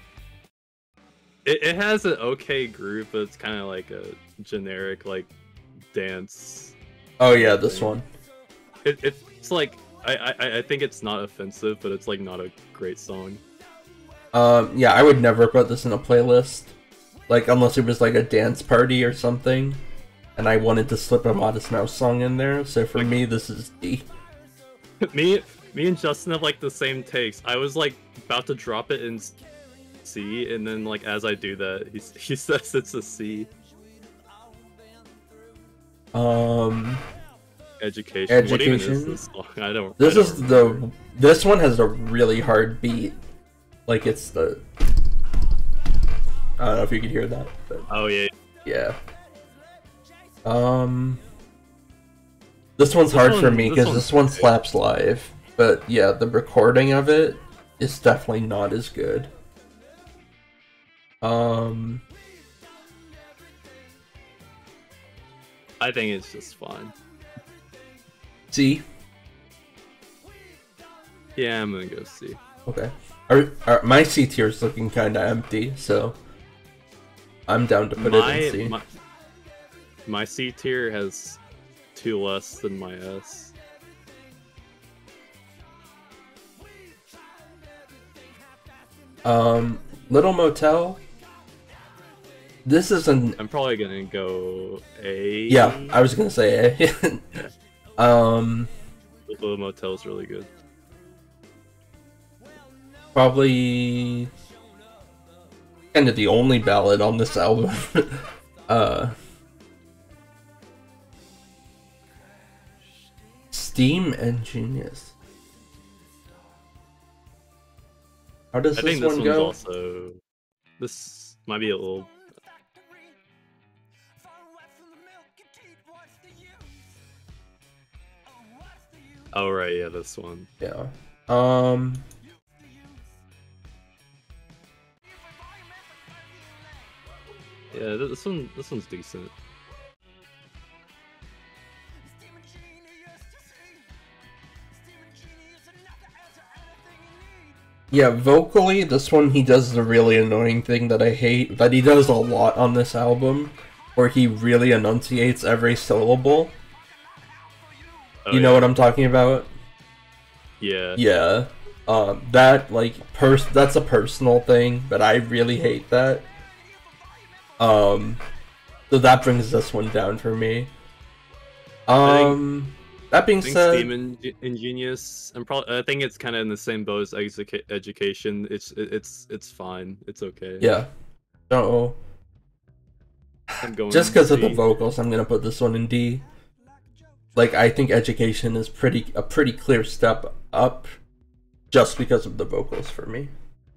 It it has an okay groove, but it's kind of like a generic like dance. Oh yeah, this one. It it's like I I I think it's not offensive, but it's like not a great song. Um, yeah, I would never put this in a playlist, like unless it was like a dance party or something, and I wanted to slip a Modest Mouse song in there. So for Like, me, this is D. me me and Justin have like the same takes. I was like about to drop it in C, and then like as I do that, he he says it's a C. Um, Education. Education. What even is this song? I don't. this I don't is remember. the. This one has a really hard beat. Like it's the. I don't know if you could hear that, but Oh yeah. yeah. Um. This one's This hard one- for me this because one's this one okay. slaps live, but yeah, the recording of it is definitely not as good. Um. I think it's just fine. C. Yeah, I'm gonna go C. Okay. Our, our, my C tier is looking kind of empty, so I'm down to put my, it in C. My, my C tier has two less than my S. Um, Little Motel. This is an I'm probably gonna go A. yeah. I was gonna say A. um, Little Motel's really good. probably kind of the only ballad on this album. uh, Steam and Genius. How does I this think this one one's go? also. This might be a little. Oh right, yeah, this one. Yeah. Um. Yeah, this one. This one's decent. Yeah, vocally, this one he does the really annoying thing that I hate, that he does a lot on this album, where he really enunciates every syllable. Oh, You know yeah. what I'm talking about? Yeah. Yeah. Um, that, like, pers- that's a personal thing, but I really hate that. Um, so that brings this one down for me. Um, that being I think said... Steam and Ingenious. I'm probably. I think it's kind of in the same boat as Execa- Education. It's it, it's it's fine. It's okay. Yeah. No. I'm going Just because of the C. vocals, I'm gonna put this one in D. Like, I think Education is pretty a pretty clear step up, just because of the vocals for me.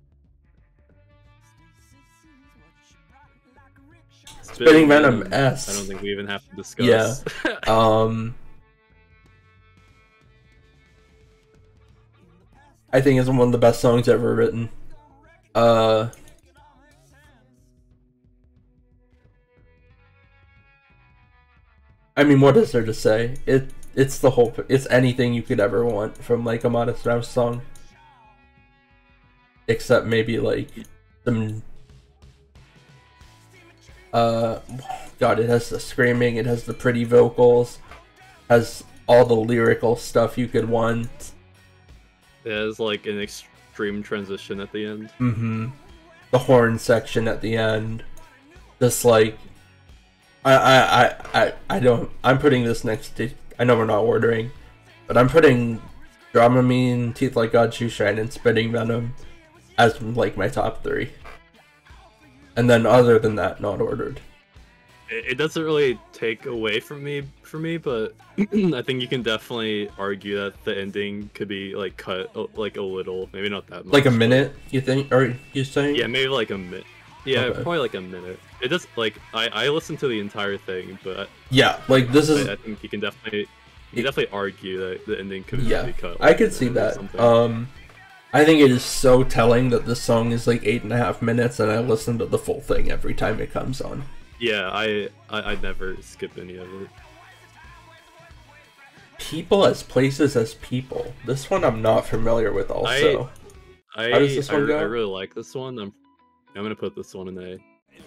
Spitting Venom S. I don't think we even have to discuss. Yeah. Um. I think it's one of the best songs ever written. Uh. I mean, what is there to say? It it's the whole. It's anything you could ever want from like a Modest Mouse song, except maybe like some. Uh, God, it has the screaming. It has the pretty vocals. Has all the lyrical stuff you could want. It has like an extreme transition at the end. Mm-hmm. The horn section at the end. Just like I I I I, I don't I'm putting this next to I know we're not ordering, but I'm putting Dramamine, Teeth Like God, Shoe Shine, and Spitting Venom as like my top three. And then other than that, not ordered. it, it doesn't really take away from me for me, but I think you can definitely argue that the ending could be like cut uh, like a little, maybe not that much. Like a minute, you think? Or you saying? Yeah, maybe like a minute. Yeah, Okay. probably like a minute. It just like I I listened to the entire thing, but Yeah, like this is. I, I think you can definitely you can definitely argue that the ending could Yeah, be cut. I could see that. Um, I think it is so telling that this song is like eight and a half minutes, and I listen to the full thing every time it comes on. Yeah, I I, I never skip any of it. People as places as people. This one I'm not familiar with. Also, I how does this I, one go? I really like this one. I'm I'm gonna put this one in A.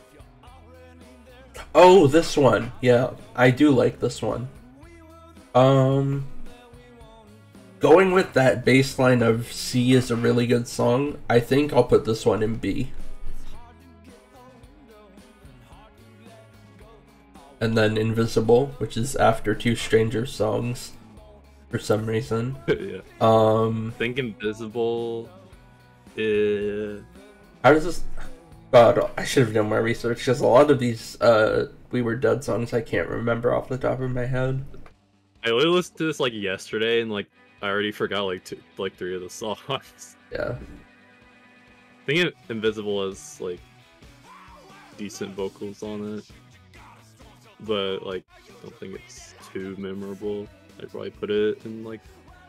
Oh, this one. Yeah, I do like this one. Um, going with that baseline of C is a really good song, I think I'll put this one in B. And then Invisible, which is after Two Strangers songs, for some reason. Yeah. Um, I think Invisible is... How does this... God, I should have done more research, because a lot of these uh, We Were Dead songs I can't remember off the top of my head. I literally listened to this like yesterday, and like I already forgot like two, like three of the songs. Yeah. I think Invisible has like decent vocals on it, but like I don't think it's too memorable. I'd probably put it in like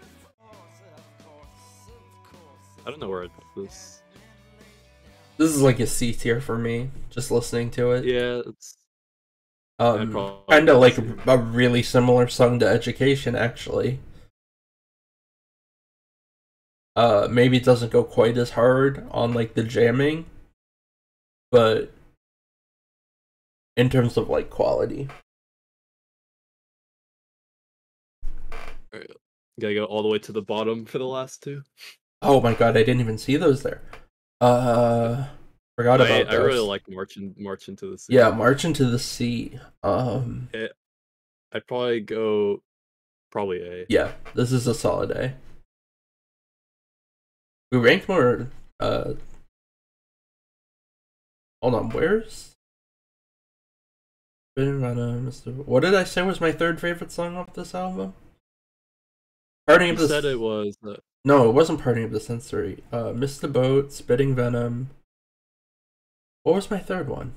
I don't know where I'd put this. This is like a C tier for me, just listening to it. Yeah, it's um, kind of like a really similar song to Education, actually. Uh, maybe it doesn't go quite as hard on like the jamming, but in terms of like quality. Alright, gotta go all the way to the bottom for the last two. Oh my god, I didn't even see those there. Uh, forgot I, about I those. really like March, in, March into the Sea. Yeah, March into the Sea. Um, it, I'd probably go probably A. Yeah, this is a solid A. We ranked more. Uh, hold on, where's? What did I say was my third favorite song off this album? Parting You of the said it was. Uh, No, it wasn't Parting of the Sensory. Uh, Miss the Boat, Spitting Venom. What was my third one?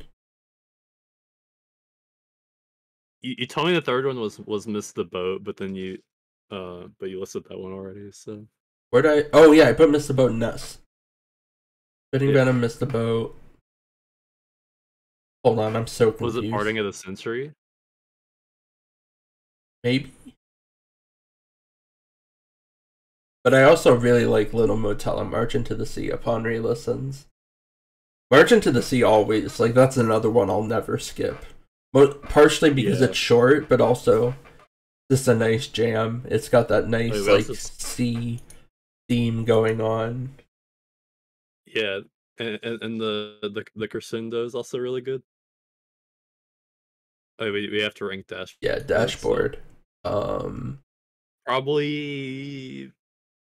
you, you told me the third one was was Miss the Boat, but then you, uh, but you listed that one already. So Where did I? Oh yeah, I put Miss the Boat in S. Spitting yeah. Venom, Miss the Boat. Hold on, I'm so confused. Was it Parting of the Century? Maybe. But I also really like Little Motel and March into the Sea upon re-listens. March into the Sea always, like that's another one I'll never skip. Mo- partially because Yeah. it's short, but also just a nice jam. It's got that nice Wait, like also... sea theme going on. Yeah, and, and, and the, the the crescendo is also really good. Oh, we we have to rank Dashboard. Yeah, Dashboard. So. Um, probably.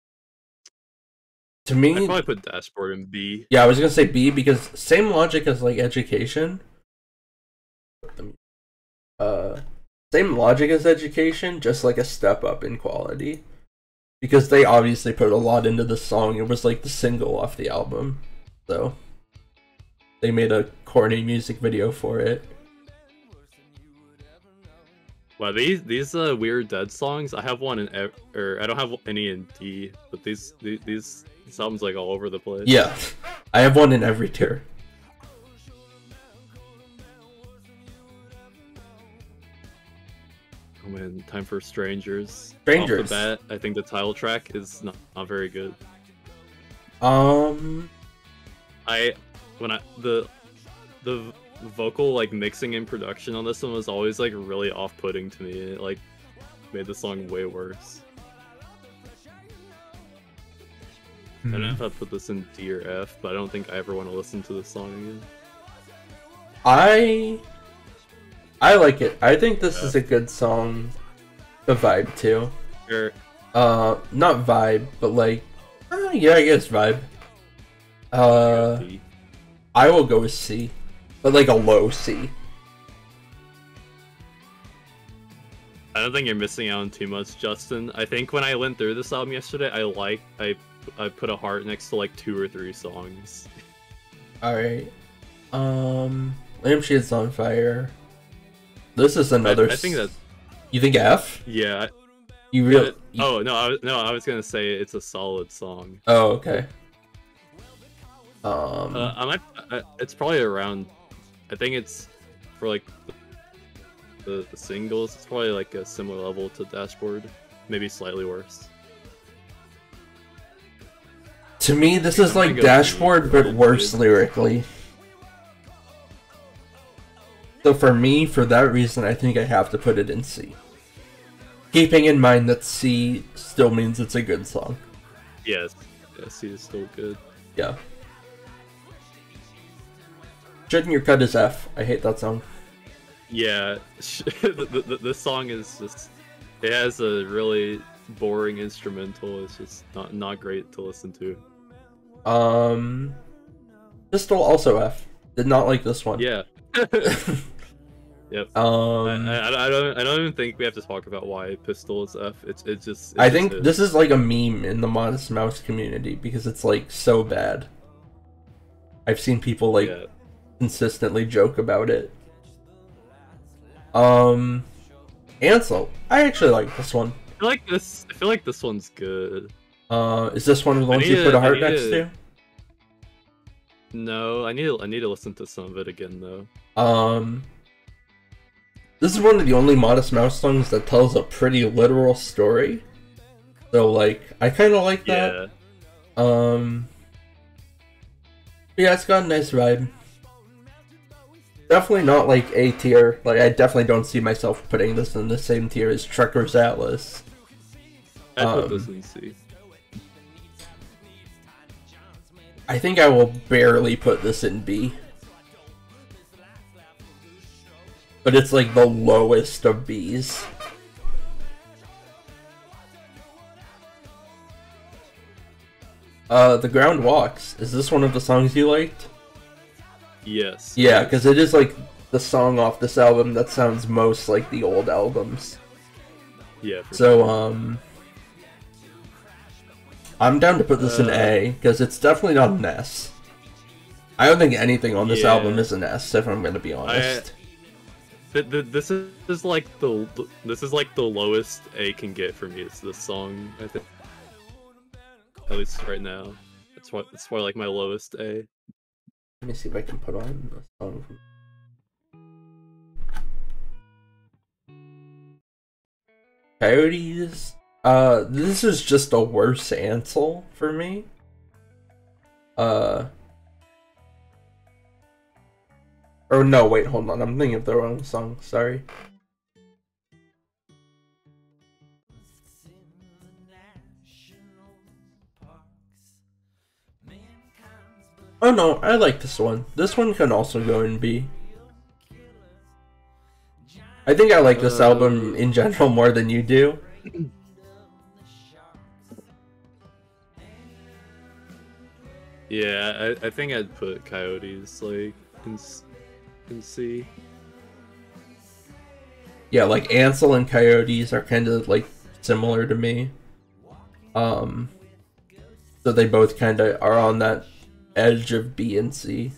To me, I'd probably put Dashboard in B. Yeah, I was gonna say B because same logic as like Education. Uh, same logic as Education, just like a step up in quality. Because they obviously put a lot into the song. It was like the single off the album, so they made a corny music video for it. Wow, these these uh, Weird Dead songs. I have one in, F, or I don't have any in D, but these these these albums like all over the place. Yeah, I have one in every tier. Oh man, time for Strangers. Strangers. Off the bat, I think the title track is not, not very good. Um, I when I the the vocal like mixing and production on this one was always like really off-putting to me. It like made the song way worse. hmm. I don't know if I put this in D or F, but I don't think I ever want to listen to this song again. I I like it. I think this yeah. is a good song to vibe to. Sure. Uh, not vibe, but like, uh, yeah, I guess vibe. Uh, I will go with C, but like a low C. I don't think you're missing out on too much, Justin. I think when I went through this album yesterday, I like I I put a heart next to like two or three songs. All right. Um, Lampshades on Fire. This is another. I, I think that. You think F? Yeah. You really? Yeah, oh no, I was, no, I was gonna say it's a solid song. Oh, okay. Um, uh, I might. I, it's probably around. I think it's for like the, the singles. It's probably like a similar level to Dashboard, maybe slightly worse. To me, this is like Dashboard, but worse lyrically. So for me, for that reason, I think I have to put it in C. Keeping in mind that C still means it's a good song. Yes, yeah, C is still good. Yeah. Shouldn't Your Cut is F. I hate that song. Yeah, the, the, this song is just... It has a really boring instrumental. It's just not, not great to listen to. Um, Pistol also F. Did not like this one. Yeah. Yep. Um, I, I, I don't I don't even think we have to talk about why Pistol is F. It's it's just. It's I just think is. this is like a meme in the Modest Mouse community because it's like so bad. I've seen people like yeah. consistently joke about it. Um, Ansel, I actually like this one. I feel like this. I feel like this one's good. Uh, is this one of the ones you to, put a heart I next to, to? No, I need to, I need to listen to some of it again though. Um, this is one of the only Modest Mouse songs that tells a pretty literal story. So like, I kind of like that. Yeah. Um, yeah, it's got a nice vibe. Definitely not like A tier. Like, I definitely don't see myself putting this in the same tier as Trucker's Atlas. I um, put this in C. I think I will barely put this in B. But it's like the lowest of Bs. Uh, The Ground Walks. Is this one of the songs you liked? Yes. Yeah, because it is like the song off this album that sounds most like the old albums. Yeah. For so, sure. um... I'm down to put this uh, in A, because it's definitely not an S. I don't think anything on this yeah. album is an S, if I'm gonna be honest. I, th th this is like the this is like the lowest A can get for me. It's this song, I think. At least right now, it's what it's probably like my lowest A. Let me see if I can put on a song from. Coyotes. Uh, this is just a worse Ansel for me. Uh. Or no, wait, hold on. I'm thinking of the wrong song. Sorry. Oh no, I like this one. This one can also go in B. I think I like this uh, album in general more than you do. Yeah, I, I think I'd put Coyotes like in, in C. Yeah, like Ansel and Coyotes are kind of like similar to me. Um, so they both kind of are on that edge of B and C.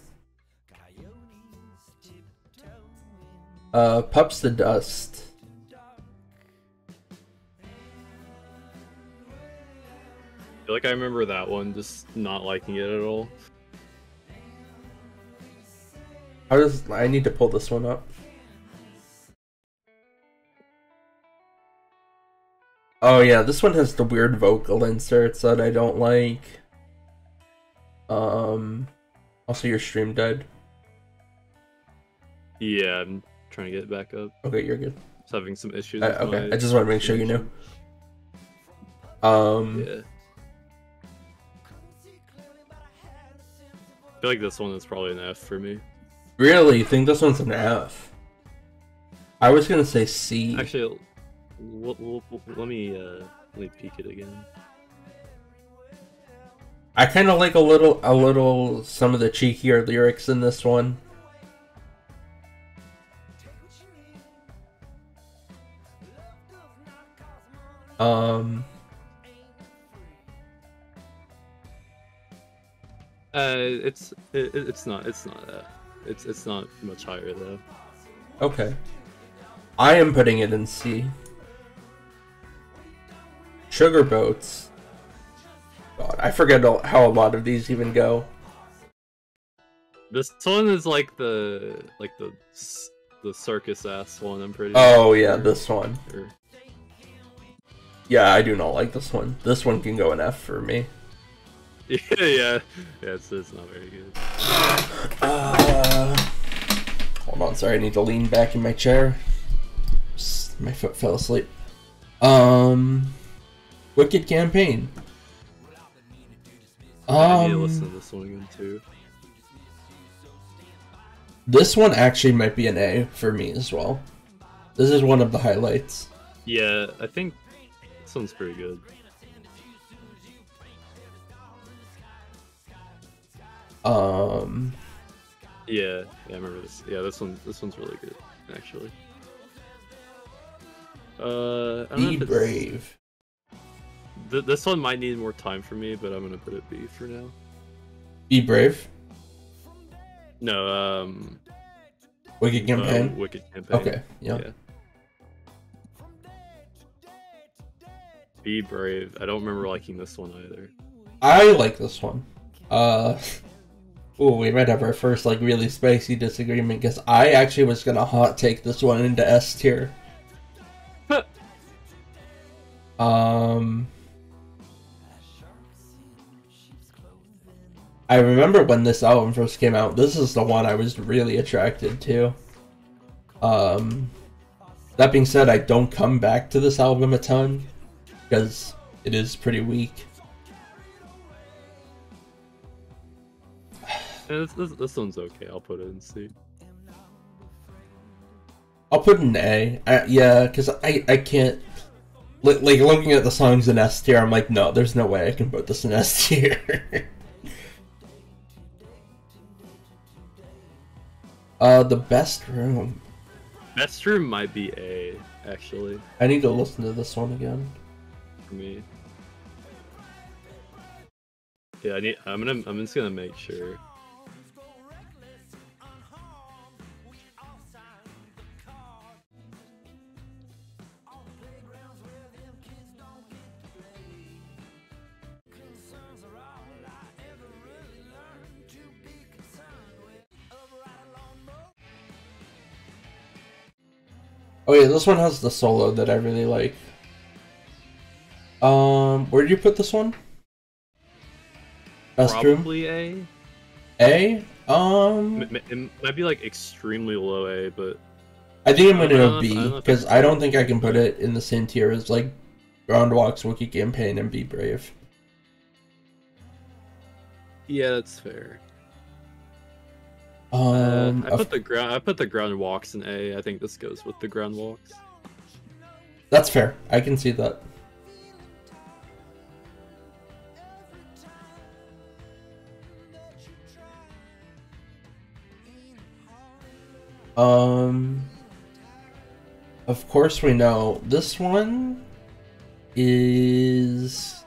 Uh, Pups to Dust. I feel like I remember that one, just not liking it at all. How does I need to pull this one up? Oh yeah, this one has the weird vocal inserts that I don't like. Um, also your stream died. Yeah, I'm trying to get it back up. Okay, you're good. Just having some issues. I, with okay, my I just want to make sure you knew. Um. Yeah. I feel like this one is probably an F for me. Really? You think this one's an F? I was gonna say C. Actually, l l l let me uh, let me peek it again. I kind of like a little, a little, some of the cheekier lyrics in this one. Um. Uh, it's it, it's not it's not that it's it's not much higher though. Okay. I am putting it in C. Sugar Boats. God, I forget how a lot of these even go. This one is like the like the the circus ass one. I'm pretty. Oh sure. yeah, this one. Or... Yeah, I do not like this one. This one can go an F for me. Yeah, yeah, yeah. It's, it's not very good. Uh, hold on, sorry. I need to lean back in my chair. My foot fell asleep. Um, Wicked Campaign. Um, I need to listen to this one again too. This one actually might be an A for me as well. This is one of the highlights. Yeah, I think this one's pretty good. Um. Yeah, yeah, I remember this. Yeah, this one, this one's really good, actually. Uh, I don't know Be if it's... Brave. Th this one might need more time for me, but I'm gonna put it B for now. Be Brave. No, um. Wicked Campaign. Uh, Wicked Campaign. Okay. Yeah. yeah. Be Brave. I don't remember liking this one either. I like this one. Uh. Oh, we might have our first like really spicy disagreement because I actually was gonna hot take this one into S tier. um, I remember when this album first came out. This is the one I was really attracted to. Um, that being said, I don't come back to this album a ton because it is pretty weak. Yeah, this, this, this one's okay. I'll put it in C. I'll put an A. I, yeah, because I, I can't... Like, like, looking at the songs in S tier, I'm like, no, there's no way I can put this in S tier. uh, The Best Room. Best Room might be A, actually. I need to listen to this one again. For me. Yeah, I need, I'm gonna. I'm just gonna make sure. Oh yeah, this one has the solo that I really like. Um, where did you put this one? Best Probably Room? A. A? Um... M it might be like extremely low A, but... I think I'm I gonna don't go know B, if- I don't know if because it's- I don't think I can put it in the same tier as, like, Groundwalk's Wicked Campaign and Be Brave. Yeah, that's fair. Um, uh, I put the ground. I put the ground walks in A. I think this goes with the ground walks. That's fair. I can see that. Um, of course we know this one is...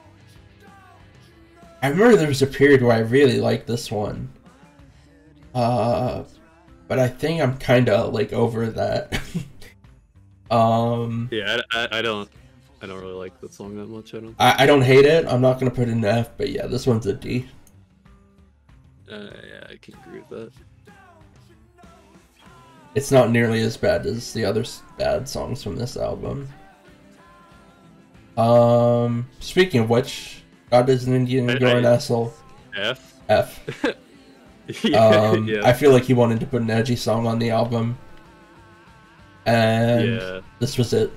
I remember there was a period where I really liked this one. Uh, but I think I'm kind of like over that. um, Yeah, I, I, I don't. I don't really like that song that much. I don't. I, I don't hate it. I'm not gonna put it in F, but yeah, this one's a D. Uh, yeah, I can agree with that. It's not nearly as bad as the other bad songs from this album. Um, speaking of which, God is an Indian and I- you're an I- asshole. F. F. yeah, Um, yeah. I feel like he wanted to put an edgy song on the album, and Yeah. this was it.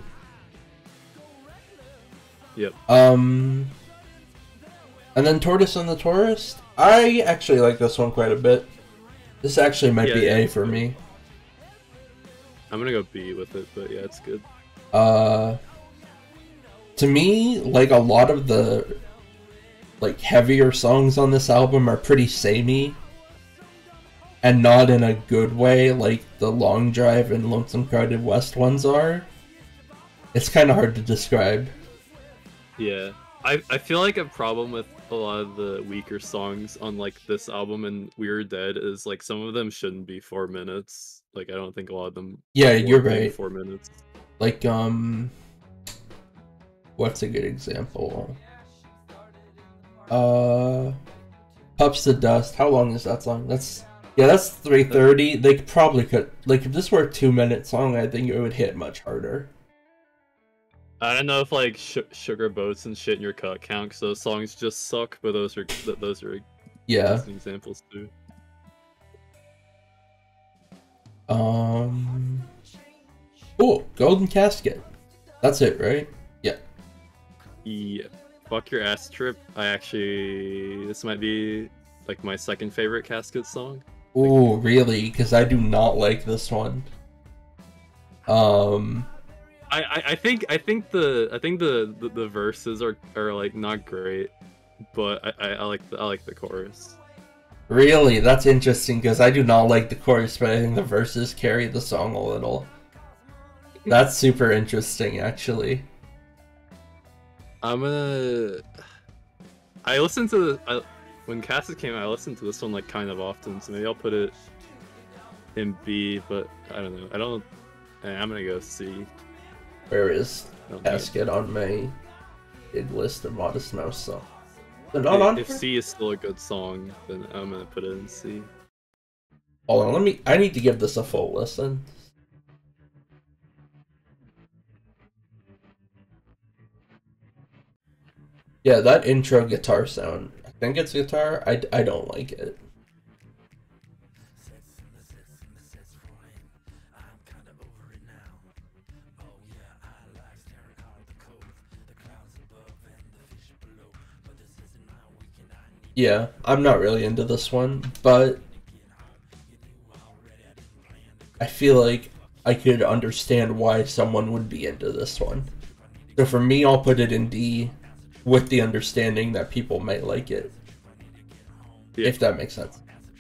Yep. Um, and then Tortoise and the Tourist. I actually like this one quite a bit. This actually might Yeah, be yeah, A it's for good. me. I'm gonna go B with it, but yeah, it's good. Uh, to me, like a lot of the like heavier songs on this album are pretty samey, and not in a good way like the Long Drive and Lonesome Crowded West ones are. It's kind of hard to describe. Yeah. I, I feel like a problem with a lot of the weaker songs on like this album and We're Dead is like some of them shouldn't be four minutes. Like I don't think a lot of them Yeah, are you're worth being right. four minutes. Like, um, what's a good example? Uh, Pups to Dust. How long is that song? That's yeah, that's three thirty. They probably could like if this were a two minute song, I think it would hit much harder. I don't know if like sh Sugar Boats and Shit in Your Cut count because those songs just suck, but those are th those are Yeah. decent examples too. Um. Oh, Golden Casket. That's it, right? Yeah. Yeah. Fuck Your Ass Trip. I actually this might be like my second favorite Casket song. Oh, really? Because I do not like this one. Um. I, I, I think I think the I think the, the, the verses are, are like not great, but I, I, I like the I like the chorus. Really, that's interesting because I do not like the chorus, but I think the verses carry the song a little. That's super interesting, actually. I'm gonna. I listened to the I, when Cassis came out. I listened to this one like kind of often, so maybe I'll put it in B. But I don't know. I don't. I'm gonna go C. Where is Casket on my big list of Modest Mouse songs? They're not on If here? C is still a good song, then I'm gonna put it in C. Hold on, let me. I need to give this a full listen. Yeah, that intro guitar sound. I think it's guitar. I, I don't like it. Yeah, I'm not really into this one, but I feel like I could understand why someone would be into this one. So for me, I'll put it in D with the understanding that people might like it. Yeah. If that makes sense.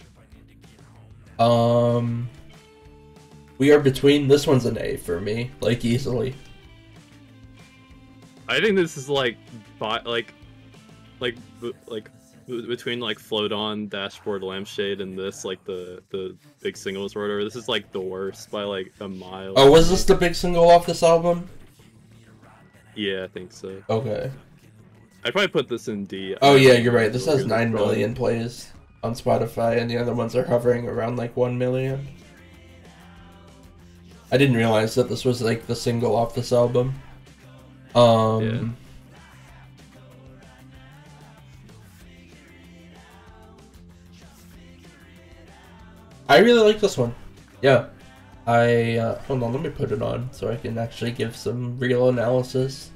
Um, We Are Between, this one's an A for me, like easily. I think this is like, like, like, like, between like Float On, Dashboard, Lampshade, and this, like the the big singles or whatever. This is like the worst by like a mile. Oh, was this the big single off this album? Yeah, I think so. Okay. I'd probably put this in D. Oh yeah, you're right. This has nine million plays on Spotify, and the other ones are hovering around like one million. I didn't realize that this was like the single off this album. Um. Yeah. I really like this one. Yeah. I, uh, hold on, let me put it on so I can actually give some real analysis.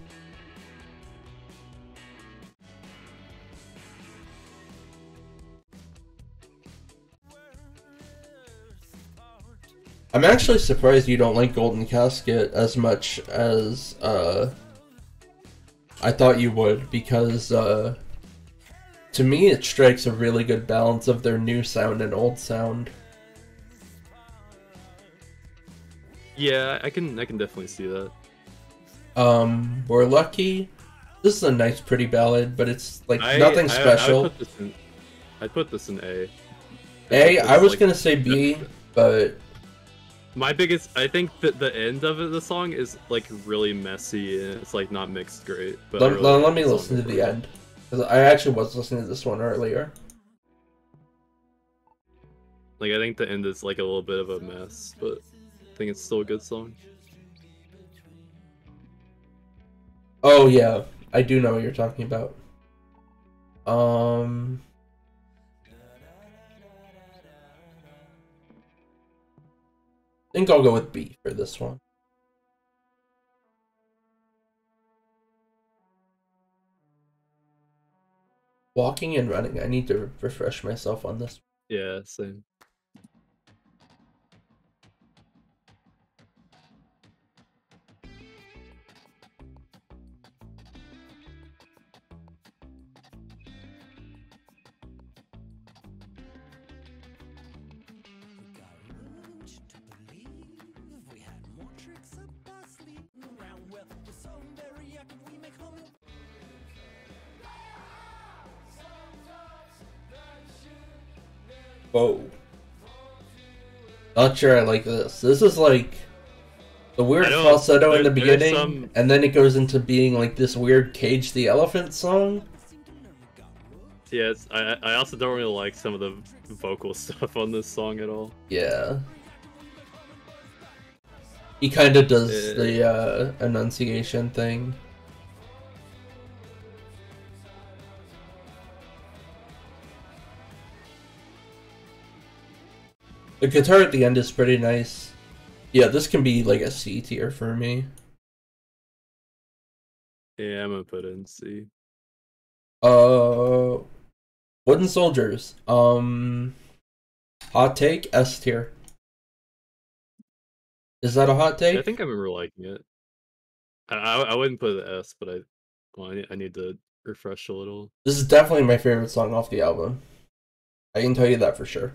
I'm actually surprised you don't like Golden Casket as much as, uh, I thought you would, because, uh, to me it strikes a really good balance of their new sound and old sound. Yeah, I can I can definitely see that. Um, We're Lucky. This is a nice, pretty ballad, but it's like I, nothing special. I, I would put this in, I'd put this in A. A. I was like, gonna say B, but my biggest, I think that the end of it, the song is like really messy and it's like not mixed great. But let, really let, let me listen to the end, because I actually was listening to this one earlier. Like I think the end is like a little bit of a mess, but I think it's still a good song. Oh yeah, I do know what you're talking about. Um, I think I'll go with B for this one. Walking and running. I need to refresh myself on this. Yeah, same. Whoa. Not sure I like this. This is like the weird falsetto in the beginning, some... and then it goes into being like this weird Cage the Elephant song. Yeah, it's, I I also don't really like some of the vocal stuff on this song at all. Yeah. He kind of does uh, the uh, enunciation thing. The guitar at the end is pretty nice. Yeah, this can be like a C tier for me. Yeah, I'm gonna put it in C. Uh, Wooden Soldiers. Um, hot take, S tier. Is that a hot take? I think I remember liking it. I I, I wouldn't put it S, but I well, I need, I need to refresh a little. This is definitely my favorite song off the album. I can tell you that for sure.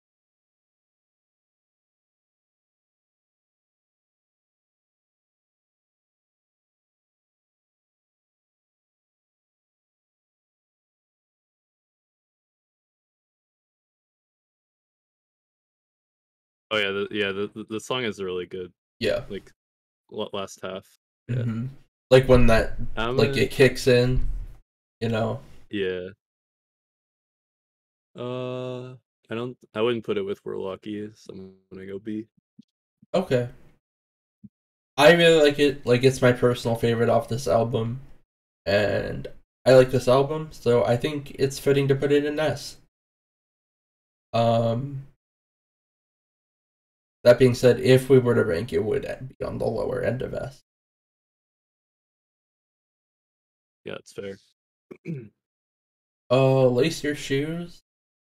Oh yeah, the, yeah, the the song is really good. Yeah, like last half. Yeah, mm-hmm. Like when that I'm like a... it kicks in, you know. Yeah. Uh, I don't. I wouldn't put it with We're Lucky, so I'm gonna go B. Okay. I really like it. Like it's my personal favorite off this album, and I like this album, so I think it's fitting to put it in S. Um. That being said, if we were to rank it, would be on the lower end of S. Yeah, it's fair. uh, Lace Your Shoes.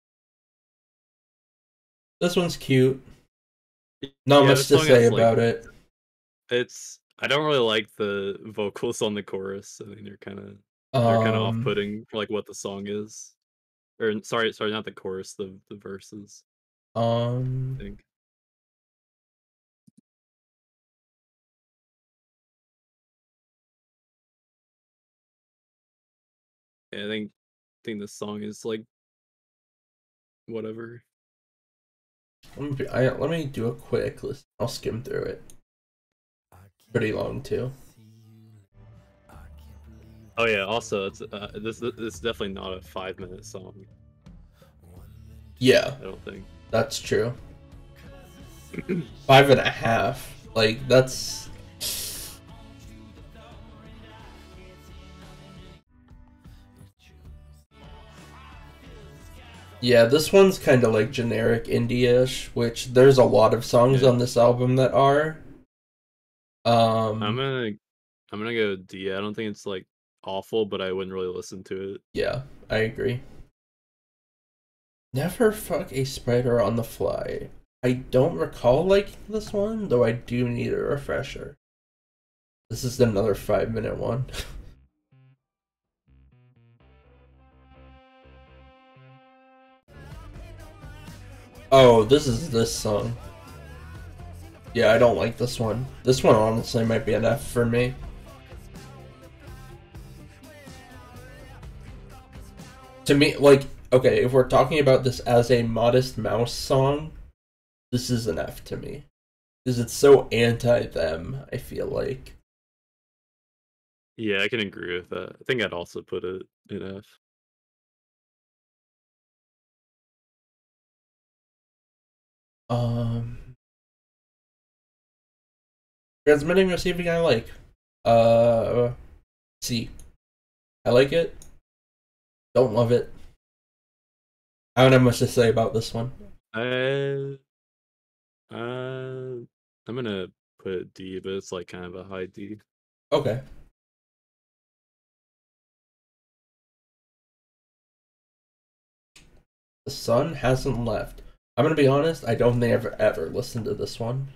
This one's cute. Not yeah, much to say about like, it. It's I don't really like the vocals on the chorus. I mean, they're kind of um, they're kind of off-putting for like what the song is. Or sorry, sorry, not the chorus, the the verses. Um, I think. Yeah, I think I think this song is like whatever. Let me, I, let me do a quick list. I'll skim through it. Pretty long too. Oh yeah. Also, it's uh, this this is definitely not a five minute song. Yeah, I don't think that's true. Five and a half. Like that's. Yeah, this one's kind of like generic indie-ish, which there's a lot of songs yeah. on this album that are. Um, I'm gonna, I'm gonna go D. I don't think it's like awful, but I wouldn't really listen to it. Yeah, I agree. Never Fuck a Spider on the Fly. I don't recall liking this one, though I do need a refresher. This is another five-minute one. Oh, this is this song. Yeah, I don't like this one. This one honestly might be an F for me. To me, like, okay, if we're talking about this as a Modest Mouse song, this is an F to me. Because it's so anti-them, I feel like. Yeah, I can agree with that. I think I'd also put it in F. Um, transmitting, receiving, I like. Uh, C. I like it. Don't love it. I don't have much to say about this one. Uh, uh, I'm gonna put D, but it's like kind of a high D. Okay. The sun hasn't left. I'm gonna be honest, I don't think I've ever, ever listened to this one.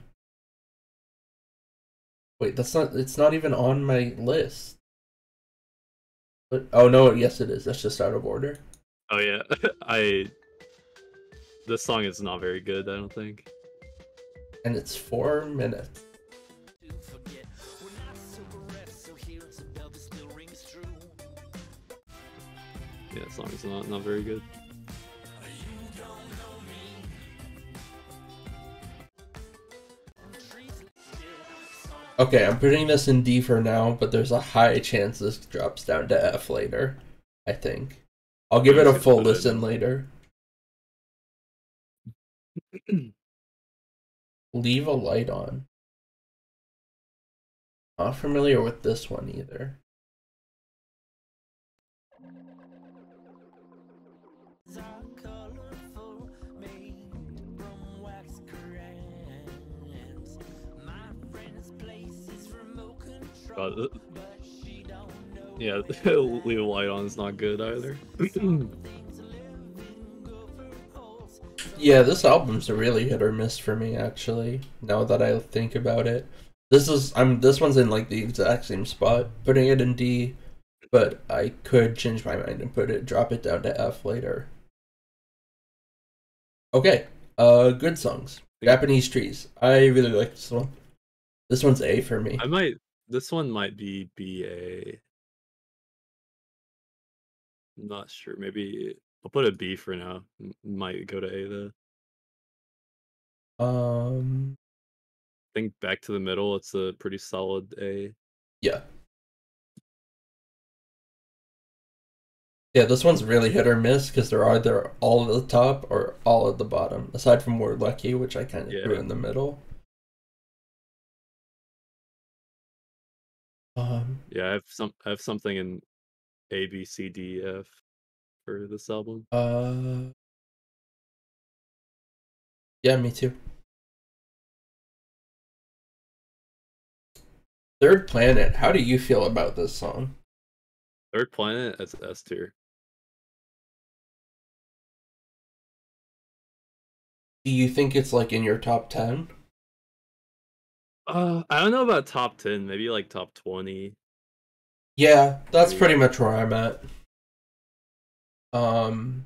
Wait, that's not, it's not even on my list. But, oh no, yes it is, that's just out of order. Oh yeah, I, this song is not very good, I don't think. And it's four minutes. Yeah, the song is not, not very good. Okay, I'm putting this in D for now, but there's a high chance this drops down to F later. I think. I'll give I'm it just a gonna full put it listen in. later. Leave a light on. Not familiar with this one either. But uh, yeah, leave a light on is not good either. Yeah, this album's a really hit or miss for me actually, now that I think about it. This is I'm this one's in like the exact same spot, putting it in D, but I could change my mind and put it drop it down to F later. Okay. Uh good songs. Japanese Trees. I really like this one. This one's A for me. I might. This one might be B A. I'm not sure. Maybe I'll put a B for now. M- Might go to A though. Um I think Back to the Middle. It's a pretty solid A. yeah. Yeah, this one's really hit or miss because they're either all at the top or all at the bottom, aside from We're Lucky, which I kind of threw Yeah. in the middle. Um, Yeah. I have some. I have something in A, B, C, D, F for this album. uh, yeah, me too. Third Planet, how do you feel about this song? Third Planet as S tier. Do you think it's like in your top ten? Uh, I don't know about top ten. Maybe like top twenty. Yeah, that's Maybe. pretty much where I'm at. Um,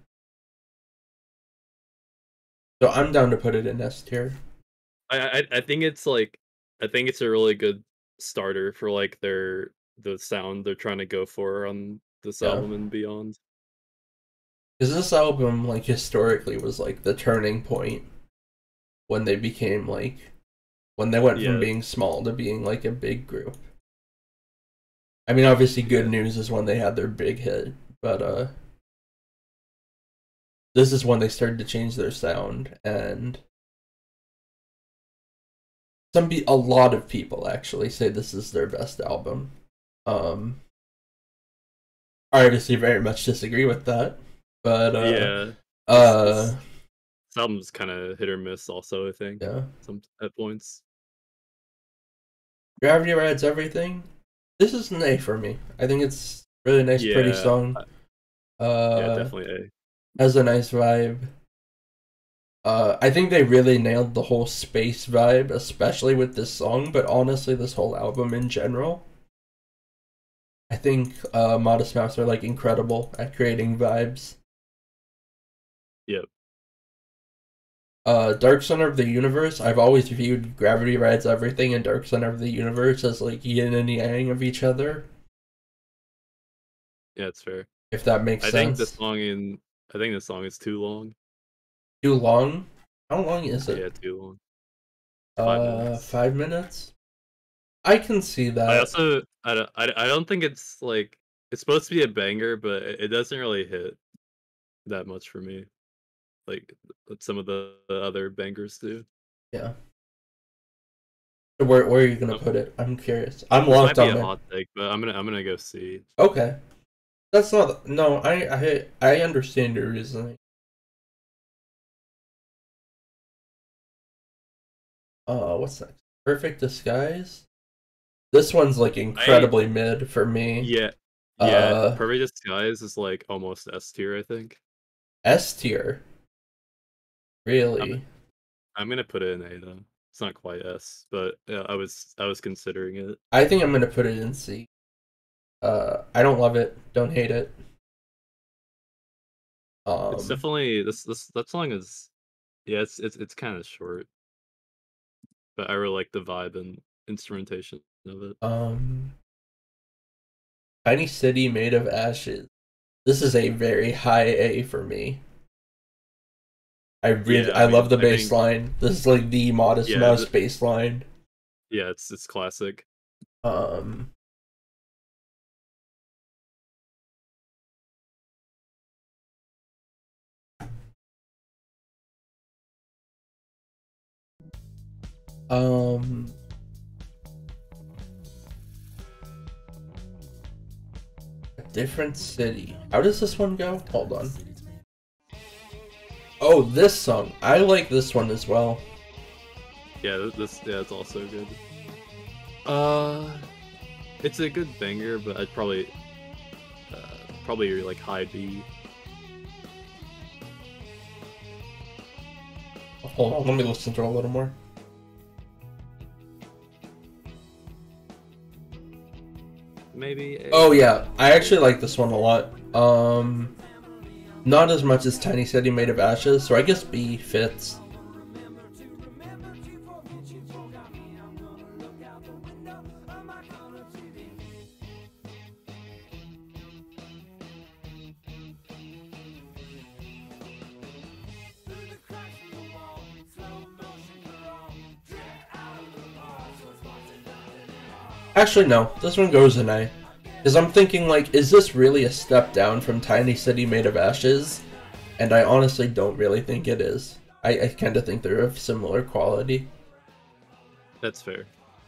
so I'm down to put it in S tier. I, I I think it's like I think it's a really good starter for like their the sound they're trying to go for on this Yeah, album and beyond. because this album, like historically, was like the turning point when they became like when they went from Yeah, being small to being like a big group. I mean, obviously, Good yeah, News is when they had their big hit, but uh, this is when they started to change their sound, and some be a lot of people actually say this is their best album. Um, I obviously very much disagree with that, but uh, yeah. This this, uh, this album's kind of hit or miss. Also, I think yeah. some at points. Gravity Rides Everything. This is an A for me. I think it's a really nice, pretty Yeah, song. uh, yeah, Uh, definitely A. has a nice vibe. Uh, I think they really nailed the whole space vibe, especially with this song, but honestly, this whole album in general. I think uh, Modest Mouse are like incredible at creating vibes. Yep. Uh, Dark Center of the Universe, I've always viewed Gravity Rides Everything and Dark Center of the Universe as like yin and yang of each other, Yeah, it's fair. if that makes I think the sense. song in I think the song is too long. Too long? How long is it? Yeah, too long. Five Uh, minutes. five minutes? I can see I that. also I don't I, I don't think it's like it's supposed to be a banger, but it, it doesn't really hit that much for me. Like what some of the, the other bangers do. Yeah. Where, where are you gonna Um, put it? I'm curious. I'm this locked might be on a it. hot take, but I'm gonna I'm gonna go see. Okay. That's not. No, I, I, I understand your reasoning. Uh, what's next? Perfect Disguise? This one's like I incredibly mid for me. yeah yeah. Uh, Perfect Disguise is like almost S tier, I think. S tier. I'm Really? I'm gonna put it in A though. It's not quite S, but yeah, I was I was considering it. I think I'm gonna put it in C. Uh, I don't love it. Don't hate it. It's Um, definitely this this that song is yeah, it's it's it's kind of short, but I really like the vibe and instrumentation of it. um, Tiny City Made of Ashes. This is a very high A for me. I really, Yeah, I I love mean, the I bass think line. This is like the Modest yeah, Mouse th- bass line. Yeah, it's it's classic. Um, um, a different city. How does this one go? Hold on. Oh, this song. I like this one as well. Yeah, this yeah, it's also good. Uh, it's a good banger, but I'd probably uh, probably like high B. Hold on, let me listen to it a little more. Maybe. A. Oh yeah, I actually like this one a lot. Um, not as much as Tiny City Made of Ashes, so I guess B fits. Actually, no. This one goes in A. Because I'm thinking, like, is this really a step down from Tiny City Made of Ashes? And I honestly don't really think it is. I, I kind of think they're of similar quality. That's fair.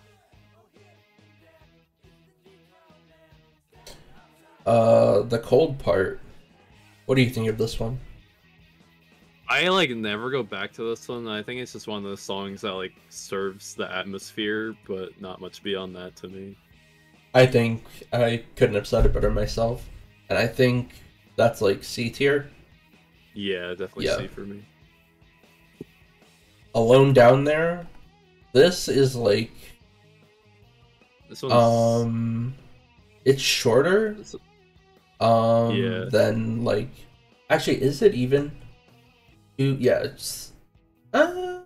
Uh, the cold part. What do you think of this one? I like never go back to this one. I think it's just one of those songs that like serves the atmosphere, but not much beyond that to me. I think I couldn't have said it better myself. And I think that's like C tier. Yeah, definitely Yeah. C for me. Alone Down There. This is like This one's um it's shorter this, um yeah. than like actually is it even two yeah it's uh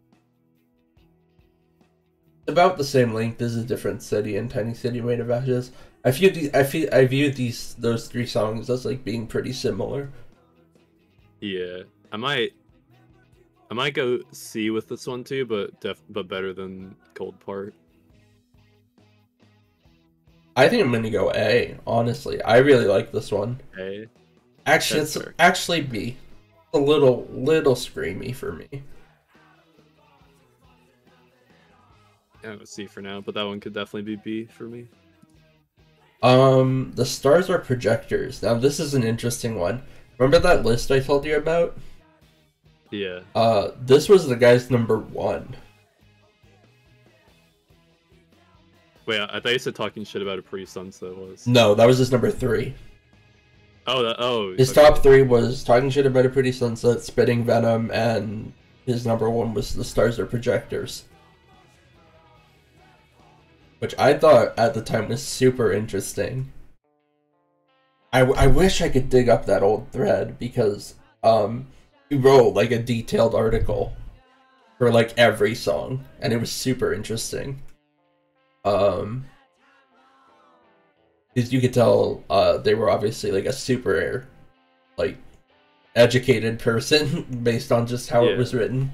about the same length as A Different City and Tiny City Made of Ashes. I view these I feel I view these those three songs as like being pretty similar. Yeah. I might I might go C with this one too, but def but better than Cold Part. I think I'm gonna go A, honestly. I really like this one. A. Actually That's it's fair. actually B. A little little screamy for me. Yeah, C for now, but that one could definitely be B for me. Um, the stars are projectors. Now this is an interesting one. Remember that list I told you about? Yeah. Uh, this was the guy's number one. Wait, I thought you said talking shit about a pretty sunset was. No, that was his number three. Oh, that, oh. His okay. top three was Talking Shit About a Pretty Sunset, Spitting Venom, and his number one was The Stars Are Projectors. Which I thought at the time was super interesting. I, I wish I could dig up that old thread because um, he wrote like a detailed article for like every song, and it was super interesting. Um, because you could tell uh, they were obviously like a super like educated person based on just how Yeah. it was written.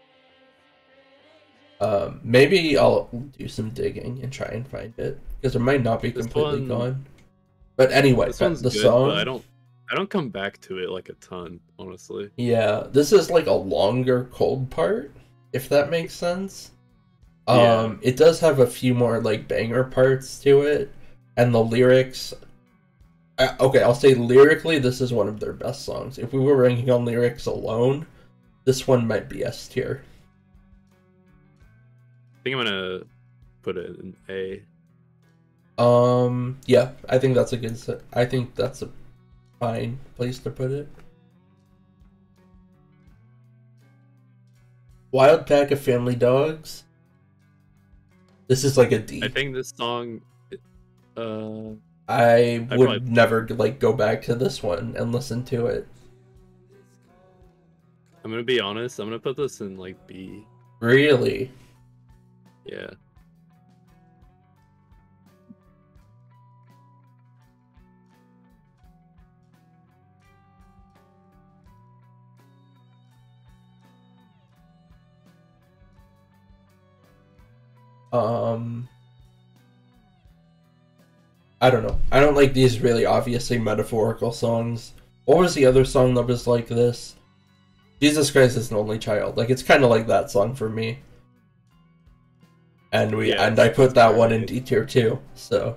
Um, maybe I'll do some digging and try and find it because it might not be This completely one- gone. But anyway, This one's the good, song. but I don't I don't come back to it like a ton, honestly. Yeah, this is like a longer cold part, if that makes sense. Yeah. Um, it does have a few more like banger parts to it, and the lyrics. Uh, okay, I'll say lyrically, this is one of their best songs. If we were ranking on lyrics alone, this one might be S tier. I think I'm gonna put it in A. Um, yeah, I think that's a good. se- I think that's a fine place to put it. Wild Pack of Family Dogs. This is like a D. I think this song uh I I would probably- never like go back to this one and listen to it. I'm gonna be honest, I'm gonna put this in like B. Really? Yeah. Um, I don't know. I don't like these really obviously metaphorical songs. What was the other song that was like this? Jesus Christ is an Only Child. Like, it's kind of like that song for me. And we Yeah, and I put that one in right. D tier too. So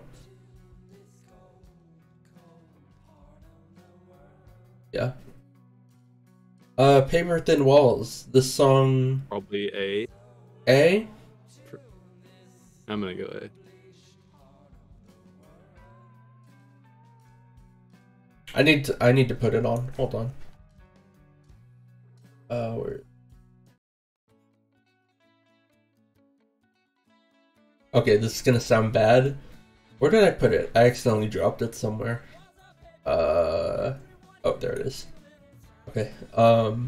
yeah. Uh, Paper Thin Walls. This song Probably A. A. I'm gonna go A. I need to I need to put it on. Hold on. Uh, where? Okay, this is gonna sound bad. Where did I put it? I accidentally dropped it somewhere. Uh, oh, there it is. Okay. Um,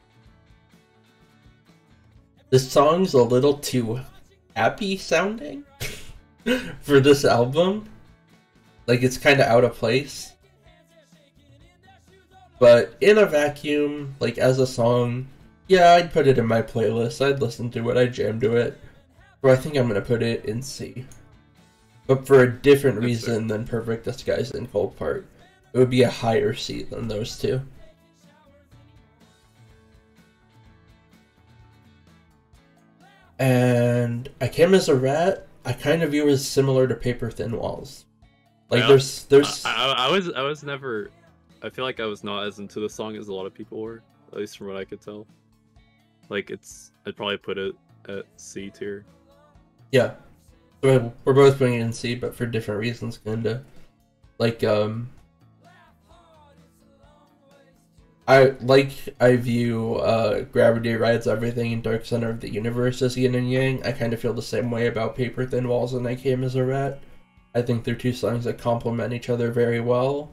this song's a little too happy sounding for this album. Like, it's kind of out of place. But in a vacuum, like as a song, yeah, I'd put it in my playlist. I'd listen to it. I'd jam to it. But I think I'm gonna put it in C. But for a different That's reason than Perfect Disguise and Cold Part. It would be a higher C than those two. And I Came as a Rat, I kind of view as similar to Paper Thin Walls. Like Yeah, there's there's I, I, I was I was never. I feel like I was not as into the song as a lot of people were, at least from what I could tell. Like it's, I'd probably put it at C tier. yeah. We're we're both putting it in C, but for different reasons, kinda. Like um I like I view uh, Gravity Rides Everything and Dark Center of the Universe as yin and yang. I kind of feel the same way about Paper Thin Walls and I Came as a Rat. I think they're two songs that complement each other very well.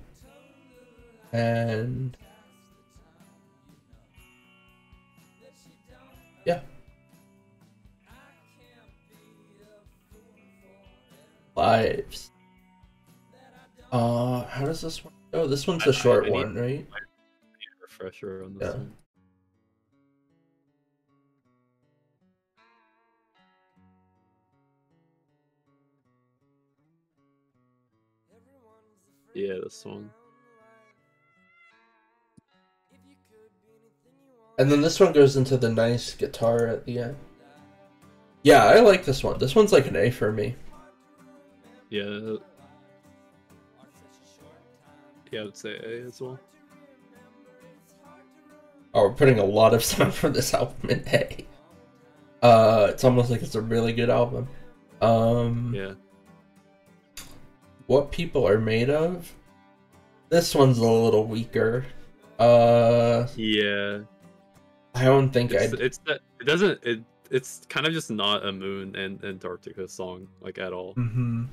And yeah. Lives. Uh, how does this one go? This one's I- a short I- I need- one, right? Refresher on this Yeah. one. Yeah, this one. And then this one goes into the nice guitar at the end. Yeah, I like this one. This one's like an A for me. Yeah. Yeah, I would say A as well. Oh, we're putting a lot of stuff from this album in A. Uh, it's almost like it's a really good album. Um, Yeah. What People Are Made Of? This one's a little weaker. Uh, Yeah. I don't think It's I'd... it's that it doesn't it it's kind of just not a Moon and Antarctica song like at all. Mm-hmm.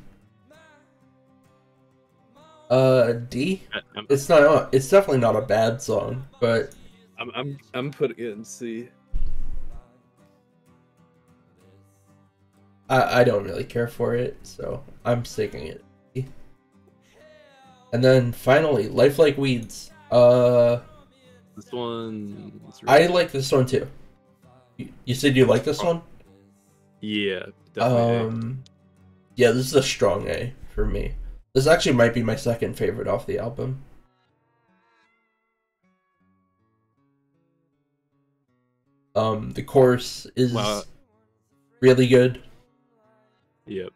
Uh, D? I, I'm, It's not. It's definitely not a bad song, but I'm I'm I'm putting it in C. I I don't really care for it, so I'm sticking it. And then finally, Life Like Weeds. Uh, This one. I like this one too. You, you said you like this Oh, one? Yeah, definitely. A. Um, yeah, this is a strong A for me. This actually might be my second favorite off the album. Um, the chorus is Wow. really good. Yep.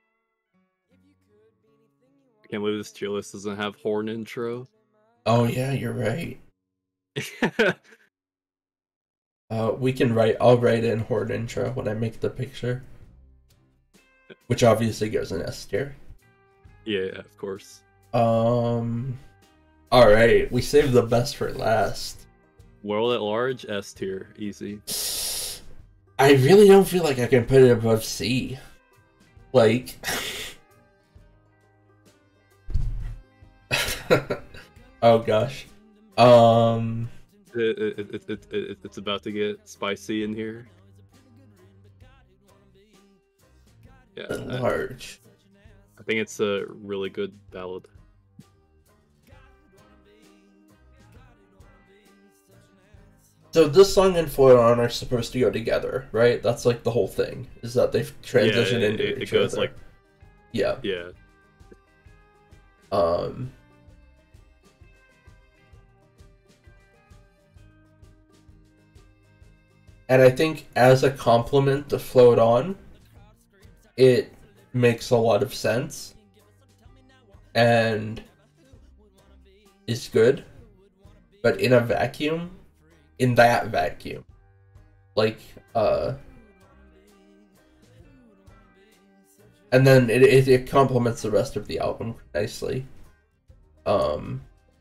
I can't believe this tier list doesn't have horn intro. Oh yeah, you're right. Uh, we can write. I'll write in horn intro when I make the picture, which obviously goes in S tier. Yeah, of course. Um. All right, we saved the best for last. World at Large, S tier, easy. I really don't feel like I can put it above C. Like. Oh gosh. Um. It, it, it, it, it, it's about to get spicy in here. Yeah, At I, large. I think it's a really good ballad. So this song and Float On are supposed to go together, right? That's like the whole thing, is that they've transitioned yeah, it, into it, each it goes other. like Yeah. yeah. Um. And I think as a compliment to Float On, it makes a lot of sense and is good. But in a vacuum, in that vacuum, like, uh, and then it, it, it complements the rest of the album nicely. Um,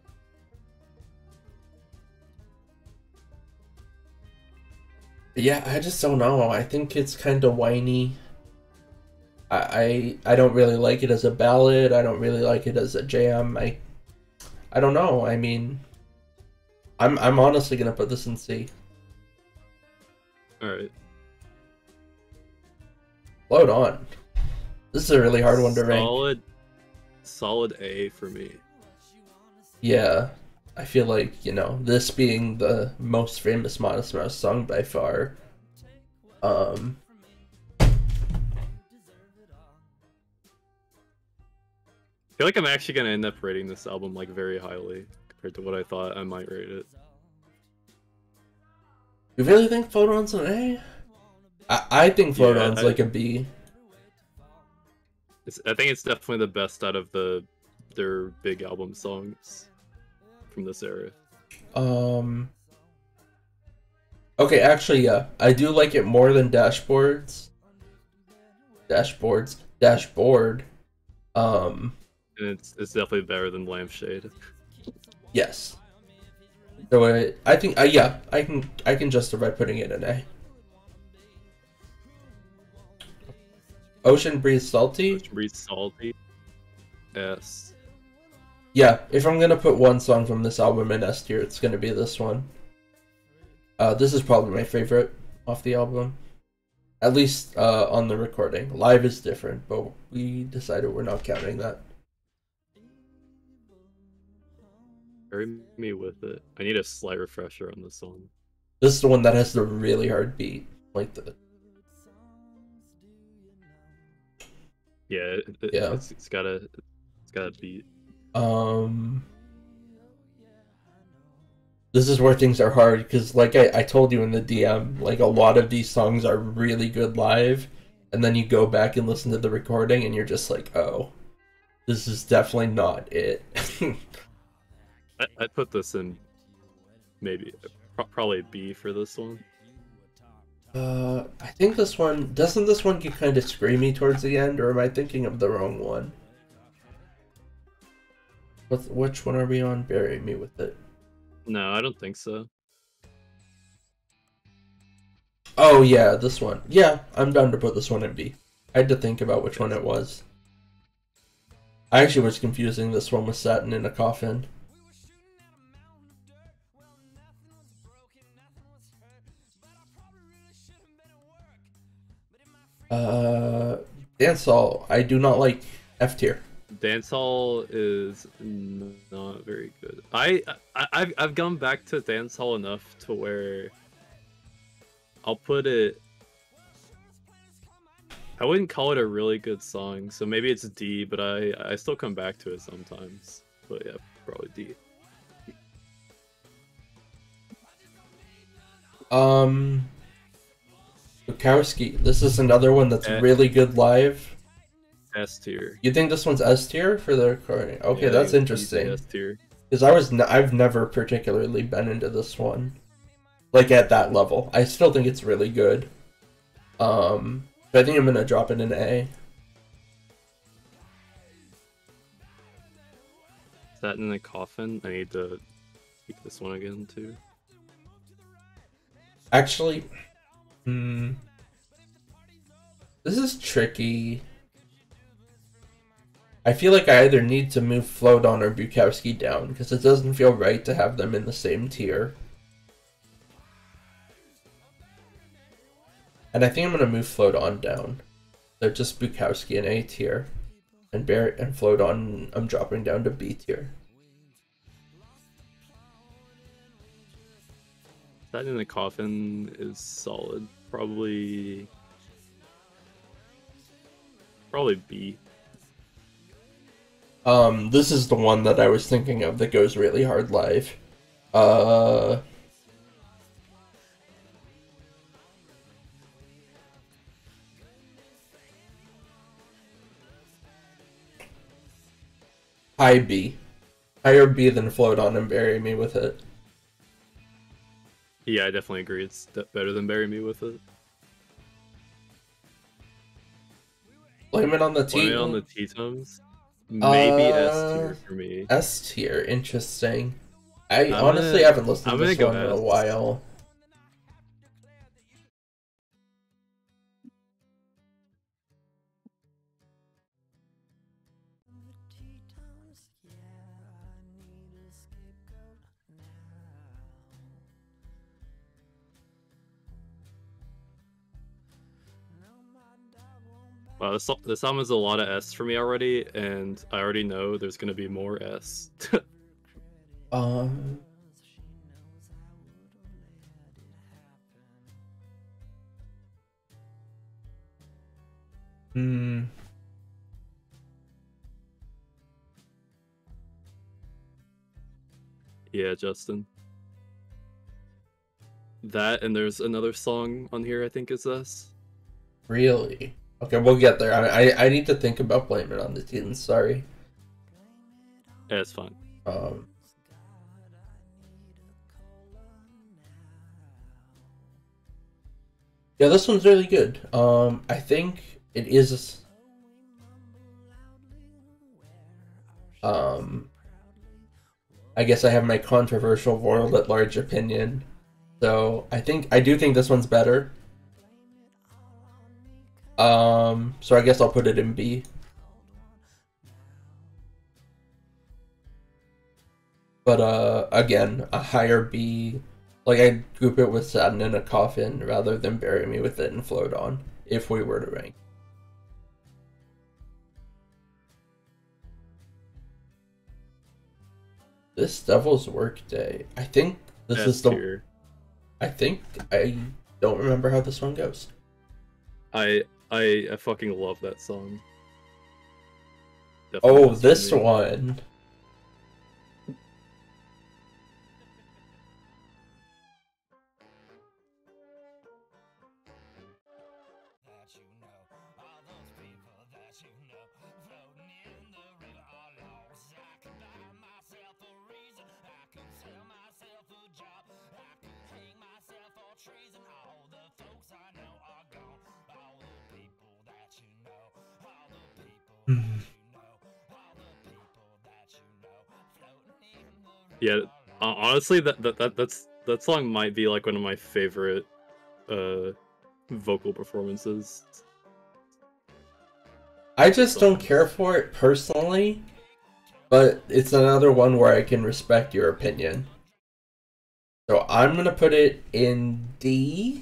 yeah, I just don't know. I think it's kind of whiny. I, I I don't really like it as a ballad. I don't really like it as a jam. I I don't know. I mean, I'm I'm honestly gonna put this in C. All right. Load on. This is a really hard one to rank. Solid, solid A for me. Yeah, I feel like, you know, this being the most famous Modest Mouse song by far. Um, I feel like I'm actually gonna end up rating this album like very highly compared to what I thought I might rate it. you really think Float On's an A? I, I think Float On's Yeah, I, like a B. It's, I think it's definitely the best out of the their big album songs from this era. Um, okay, actually, yeah. I do like it more than Dashboards. Dashboards. Dashboard. Um, And it's it's definitely better than Lampshade. yes. So I, I think, uh, yeah, I can I can justify putting it in A. Ocean Breeze Salty? Ocean Breeze Salty. S. Yeah, if I'm gonna put one song from this album in S tier, it's gonna be this one. Uh, this is probably my favorite off the album. At least uh, on the recording. Live is different, but we decided we're not counting that. Bury me with it. I need a slight refresher on this song. This is the one that has the really hard beat. Like the Yeah, it, it, Yeah. It's, it's got a it's got a beat. Um This is where things are hard, because like I, I told you in the D M, like a lot of these songs are really good live, and then you go back and listen to the recording and you're just like, oh, this is definitely not it. I, I'd put this in maybe pro- probably B for this one. uh I think this one doesn't this one get kind of screamy towards the end, or am I thinking of the wrong one? What which one are we on? Bury me with it. No, I don't think so. Oh yeah, this one. Yeah, I'm down to put this one in B. I had to think about which one it was. I actually was confusing this one with Satin in a Coffin. Uh, Dancehall, I do not like F tier. Dancehall is n- not very good. I, I I've I've gone back to dancehall enough to where I'll put it. I wouldn't call it a really good song, so maybe it's D, but I I still come back to it sometimes. But yeah, probably D. Um, Bukowski, this is another one that's Eh. really good live. S tier. You think this one's S tier for the recording? Okay, Yeah, that's easy interesting. S tier. Because I was, n I've never particularly been into this one, like at that level. I still think it's really good. Um, but I think I'm gonna drop it in A. Satin in a Coffin. I need to pick this one again too. Actually, hmm, this is tricky. I feel like I either need to move Float On or Bukowski down, because it doesn't feel right to have them in the same tier. And I think I'm gonna move Float On down. They're just Bukowski in A tier, and Bear and Float On I'm dropping down to B tier. Sat in a Coffin is solid. Probably, probably B. Um, this is the one that I was thinking of that goes really hard live. Uh, high B. Higher B than Float On and Bury Me With It. Yeah, I definitely agree. It's better than Bury Me With It. Blame It On The Blame It On Tetons. The Tetons. Maybe Uh, S tier for me. S tier, interesting. I I'm honestly gonna, haven't listened I'm to this gonna one go in a S. while. Wow, this, this album is a lot of S for me already, and I already know there's gonna be more S. um... Hmm... Yeah, Justin. That, and there's another song on here I think is S. Really? Okay, we'll get there. I I, I need to think about Blame It On The Tetons, sorry. Yeah, it's fine. Um... Yeah, this one's really good. Um, I think it is... Um... I guess I have my controversial world at large opinion. So I think I do think this one's better. Um, so I guess I'll put it in B. But uh, again, a higher B. Like I group it with Satin in a Coffin rather than Bury Me With It and Float On. If we were to rank. This Devil's Workday. I think this S is the. tier. I think I don't remember how this one goes. I I I fucking love that song. Definitely Oh, S for this me. one. Yeah, honestly, that, that that that's that song might be like one of my favorite uh vocal performances. I just don't care for it personally, but it's another one where I can respect your opinion. So I'm gonna put it in D,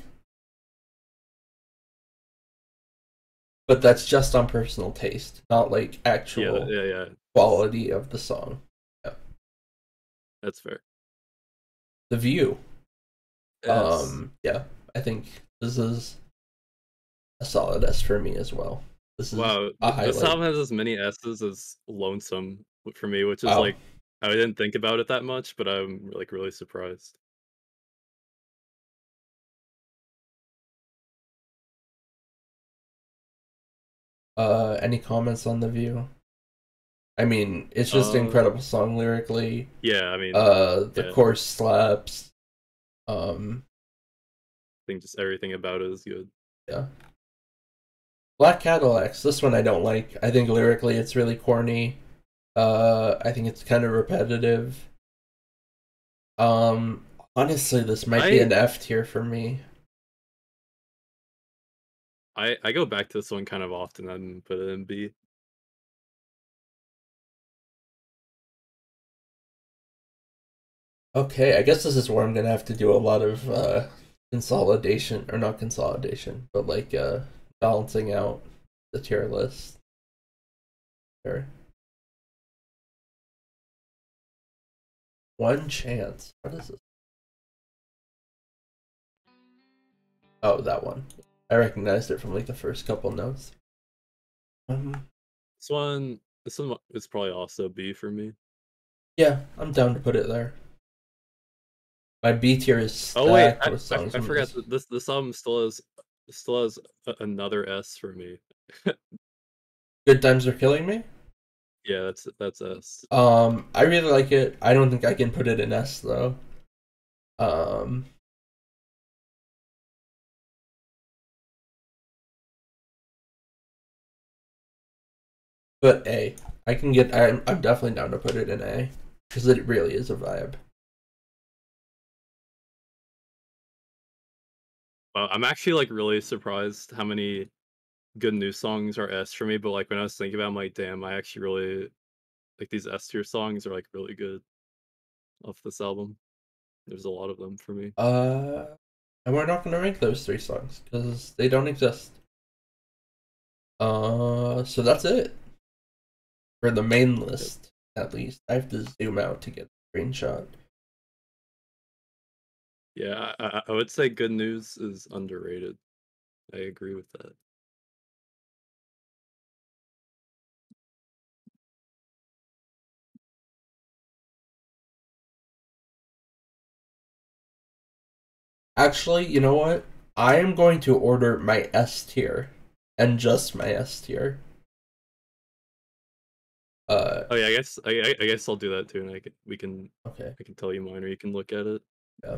but that's just on personal taste, not like actual Yeah, yeah, yeah. quality of the song. Yeah. That's fair. The View. S. Um, yeah, I think this is a solid S for me as well. This is Wow, a th this highlight. album has as many S's as Lonesome for me, which is Wow. like I didn't think about it that much, but I'm like really surprised. Uh, any comments on The View? I mean, it's just an Uh, incredible song lyrically. yeah, I mean, Uh, the yeah, chorus slaps. Um, I think just everything about it is good. yeah. Black Cadillacs. This one I don't like. I think lyrically it's really corny. Uh, I think it's kind of repetitive. Um, honestly, this might be I an F tier for me. I I go back to this one kind of often and put it in B. Okay, I guess this is where I'm gonna have to do a lot of uh, consolidation, or not consolidation, but like uh, balancing out the tier list. There. One chance. What is this? Oh, that one. I recognized it from like the first couple notes. Um, This one, this one is probably also B for me. yeah, I'm down to put it there. My B tier is Oh wait, stacked I, with I, songs I from forgot this. that this this album still has still has a, another S for me. Good Times Are Killing Me. Yeah, that's that's S. Um, I really like it. I don't think I can put it in S though. Um, but A. I can get. I'm, I'm definitely down to put it in A because it really is a vibe. Well, I'm actually like really surprised how many good new songs are S for me. But like when I was thinking about, it, I'm like, damn, I actually really like these S tier songs are like really good off this album. There's a lot of them for me. Uh, and we're not gonna rank those three songs because they don't exist. Uh, so that's it for the main Yep. list. At least I have to zoom out to get the screenshot. Yeah, I, I would say Good News is underrated. I agree with that. Actually, you know what? I am going to order my S tier and just my S tier. Uh, Oh yeah, I guess I I guess I'll do that too, and I can, we can okay, I can tell you mine, or you can look at it. yeah.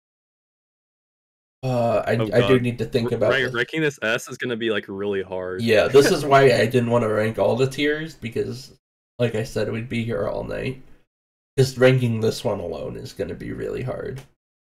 Uh, I Oh I do god, need to think about right, this. ranking this S is gonna be like really hard. Yeah, this is why I didn't want to rank all the tiers because, like I said, we'd be here all night. Just ranking this one alone is going to be really hard.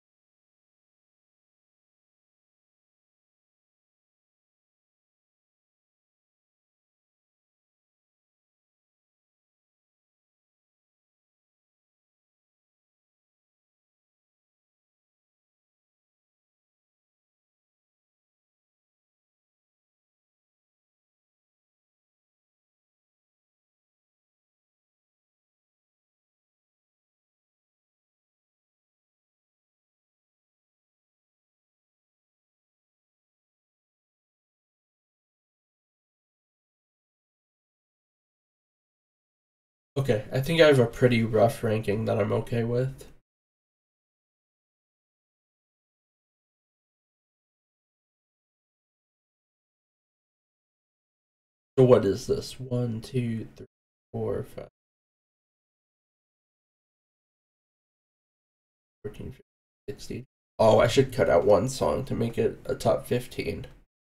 Okay, I think I have a pretty rough ranking that I'm okay with. So what is this? One, two, three, four, five, fourteen, fifteen, sixteen. Oh, I should cut out one song to make it a top fifteen.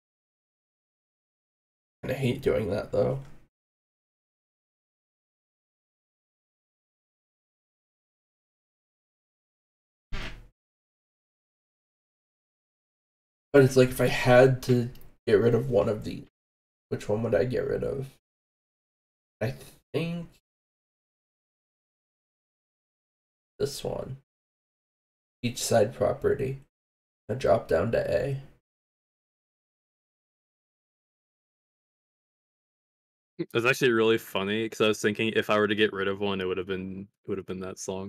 And I hate doing that though. But it's like if I had to get rid of one of these, which one would I get rid of? I think this one. Each side property. I drop down to A. It's actually really funny because I was thinking if I were to get rid of one, it would have been it would have been that song.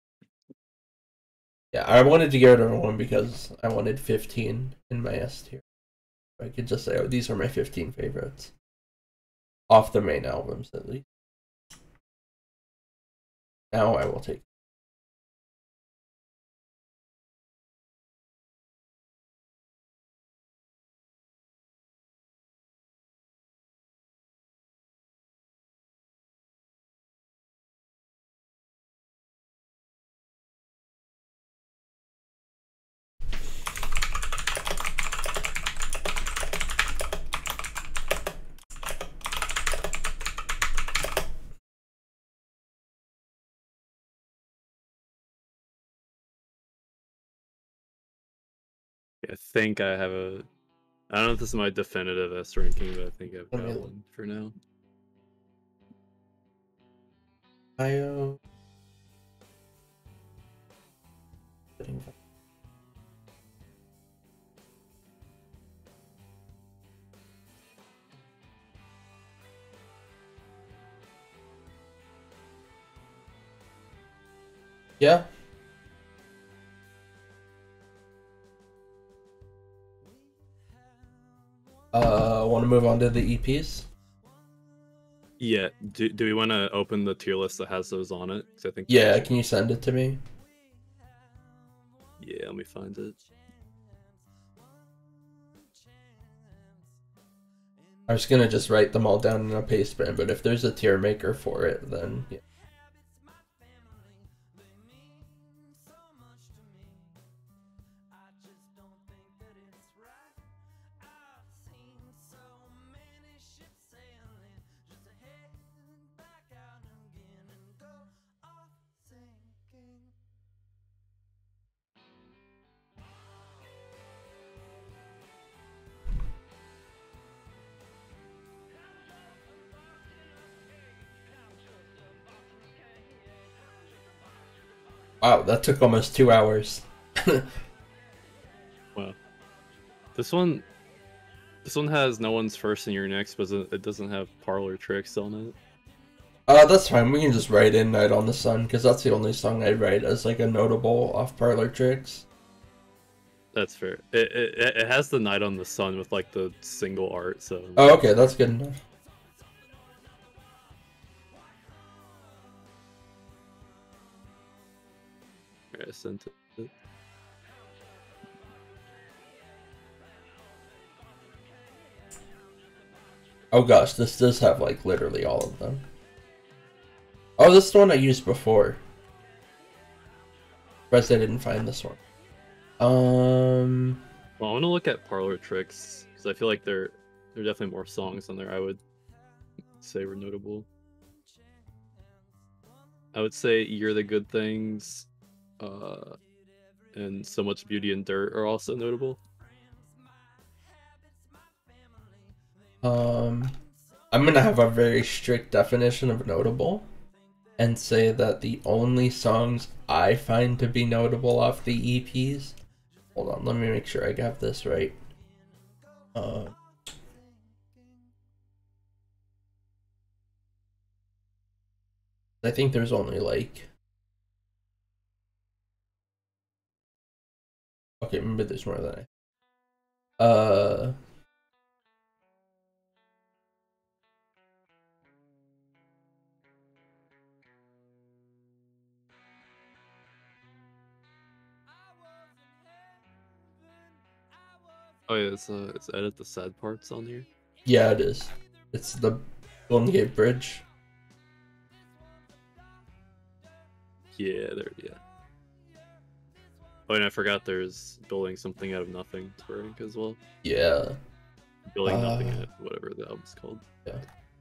Yeah, I wanted to get rid of one because I wanted fifteen in my S tier. I could just say, oh, these are my fifteen favorites. Off the main albums, at least. Now I will take. I think I have a. I don't know if this is my definitive S ranking, but I think I've Let got me look. one for now. Io. Yeah. want to move on to the E Ps? Yeah. Do do we want to open the tier list that has those on it? 'Cause I think. Yeah, can you send it to me? Yeah, let me find it. I was gonna just write them all down in a paste bin, but if there's a tier maker for it, then yeah. Wow, that took almost two hours. Wow. This one, this one has no one's first and your next, but it doesn't have parlor tricks on it. Uh, that's fine. We can just write in Night on the Sun, because that's the only song I write as like a notable off Parlor Tricks. That's fair. It, it it has the Night on the Sun with like the single art, so. Oh, okay, that's good enough. I sent it. Oh gosh, this does have like literally all of them. Oh, this is the one I used before. Surprised I didn't find this one. Um. Well, I want to look at parlor tricks because I feel like there there are definitely more songs on there I would say were notable. I would say You're the Good Things, uh, and So Much Beauty and Dirt are also notable. Um, I'm gonna have a very strict definition of notable, and say that the only songs I find to be notable off the E Ps. Hold on, let me make sure I have this right. Uh, I think there's only like. Okay, maybe there's more than I. Uh. Oh yeah, it's uh, it's edit the sad parts on here. Yeah, it is. It's the Golden Gate Bridge. Yeah, there. Yeah. Oh, and I forgot there's Building Something Out of Nothing to rank as well. Yeah. Building uh, Nothing Out, whatever the album's called. Yeah.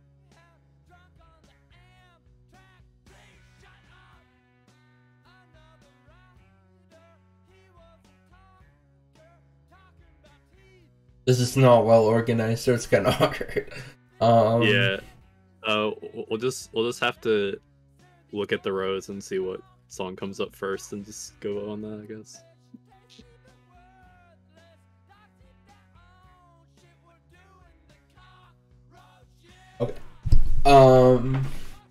This is not well organized, so it's kind of hard. Um, yeah. Uh, we'll just we'll just have to look at the rows and see what song comes up first, and just go on that, I guess. Okay. Um,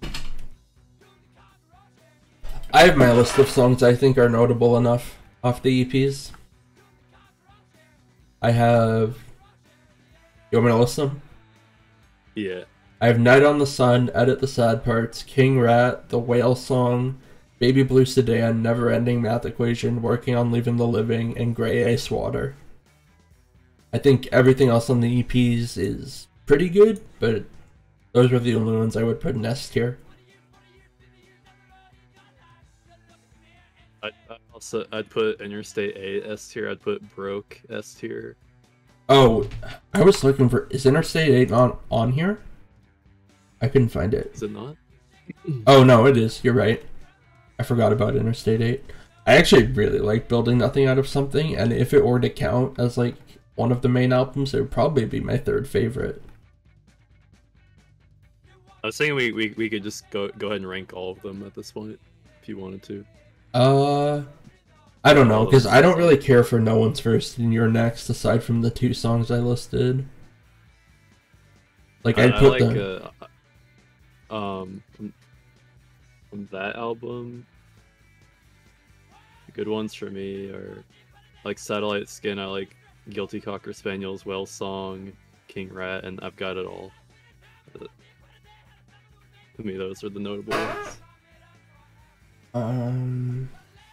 I have my list of songs I think are notable enough off the E Ps. I have. You want me to list them? Yeah. I have Night on the Sun, Edit the Sad Parts, King Rat, The Whale Song, Baby Blue Sedan, Never Ending Math Equation, Working on Leaving the Living, and Gray Ice Water. I think everything else on the E Ps is pretty good, but those are the only ones I would put in S tier. I also I'd put Interstate eight S tier. I'd put Broke S tier. Oh, I was looking for. Is Interstate eight on on here? I couldn't find it. Is it not? Oh no, it is. You're right. I forgot about Interstate eight. I actually really like Building Nothing Out of Something, and if it were to count as like one of the main albums, it would probably be my third favorite. I was saying we, we, we could just go go ahead and rank all of them at this point, if you wanted to. Uh, I don't know, because I don't really care for No One's First and You're Next, aside from the two songs I listed. Like, I'd I, put I like, the... Uh, um, from, from that album, good ones for me are, like, Satellite Skin, I like Guilty Cocker Spaniel's Well Song, King Rat, and I've Got It All. But to me, those are the notable ones. Um.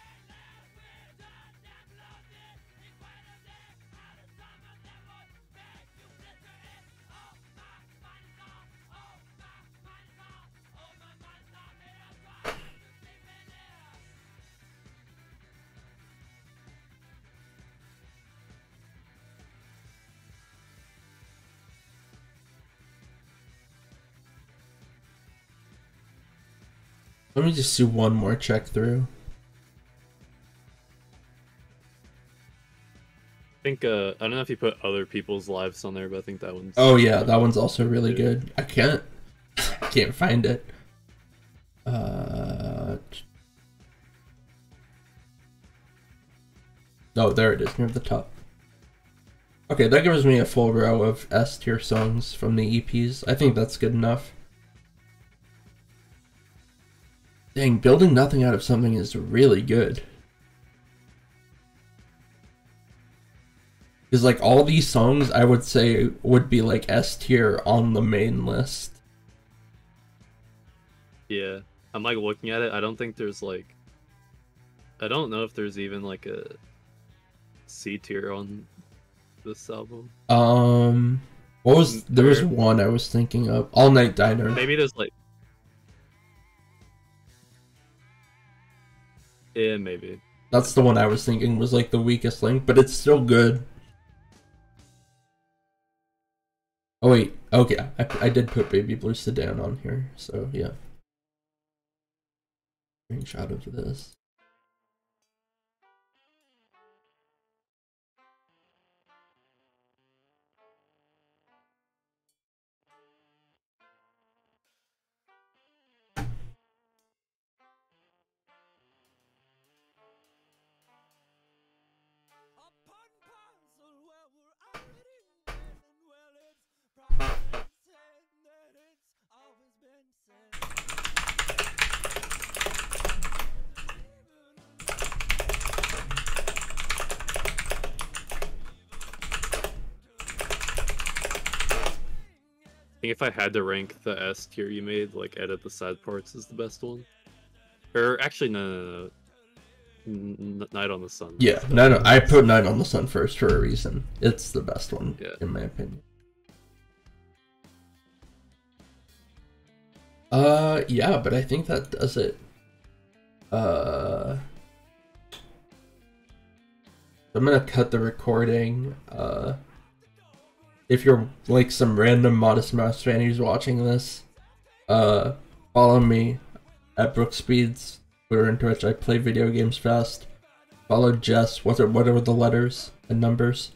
Let me just do one more check through. I think, uh, I don't know if you put Other People's Lives on there, but I think that one's... Oh yeah, that one's also really good. I can't, I can't find it. Uh... Oh, there it is, near the top. Okay, that gives me a full row of S tier songs from the E Ps. I think that's good enough. Dang, building nothing out of something is really good. Because like all these songs I would say would be like S tier on the main list. Yeah, I'm like looking at it, I don't think there's like... I don't know if there's even like a C tier on this album. Um, what was, there was one I was thinking of. All Night Diner. Maybe there's like... Yeah, maybe. That's the one I was thinking was like the weakest link, but it's still good. Oh wait, okay, I, I did put Baby Blue Sedan on here, so yeah. Screenshot of this. I think if I had to rank the S tier you made, like Edit the Sad Parts is the best one. Or actually, no, no, no. N Night on the Sun. Yeah, no, no, I put Night on the Sun first for a reason. It's the best one, yeah. in my opinion. Uh, yeah, but I think that does it. Uh, I'm gonna cut the recording. Uh, if you're like some random Modest Mouse fan who's watching this, uh, follow me at Brookspeeds, Twitter and Twitch. I play video games fast. Follow Jess. What are what are the letters and numbers?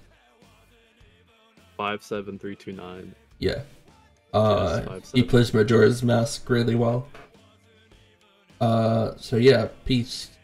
Five seven three two nine. Yeah. Uh, Jess, he plays Majora's Mask really well. Uh, so yeah, peace.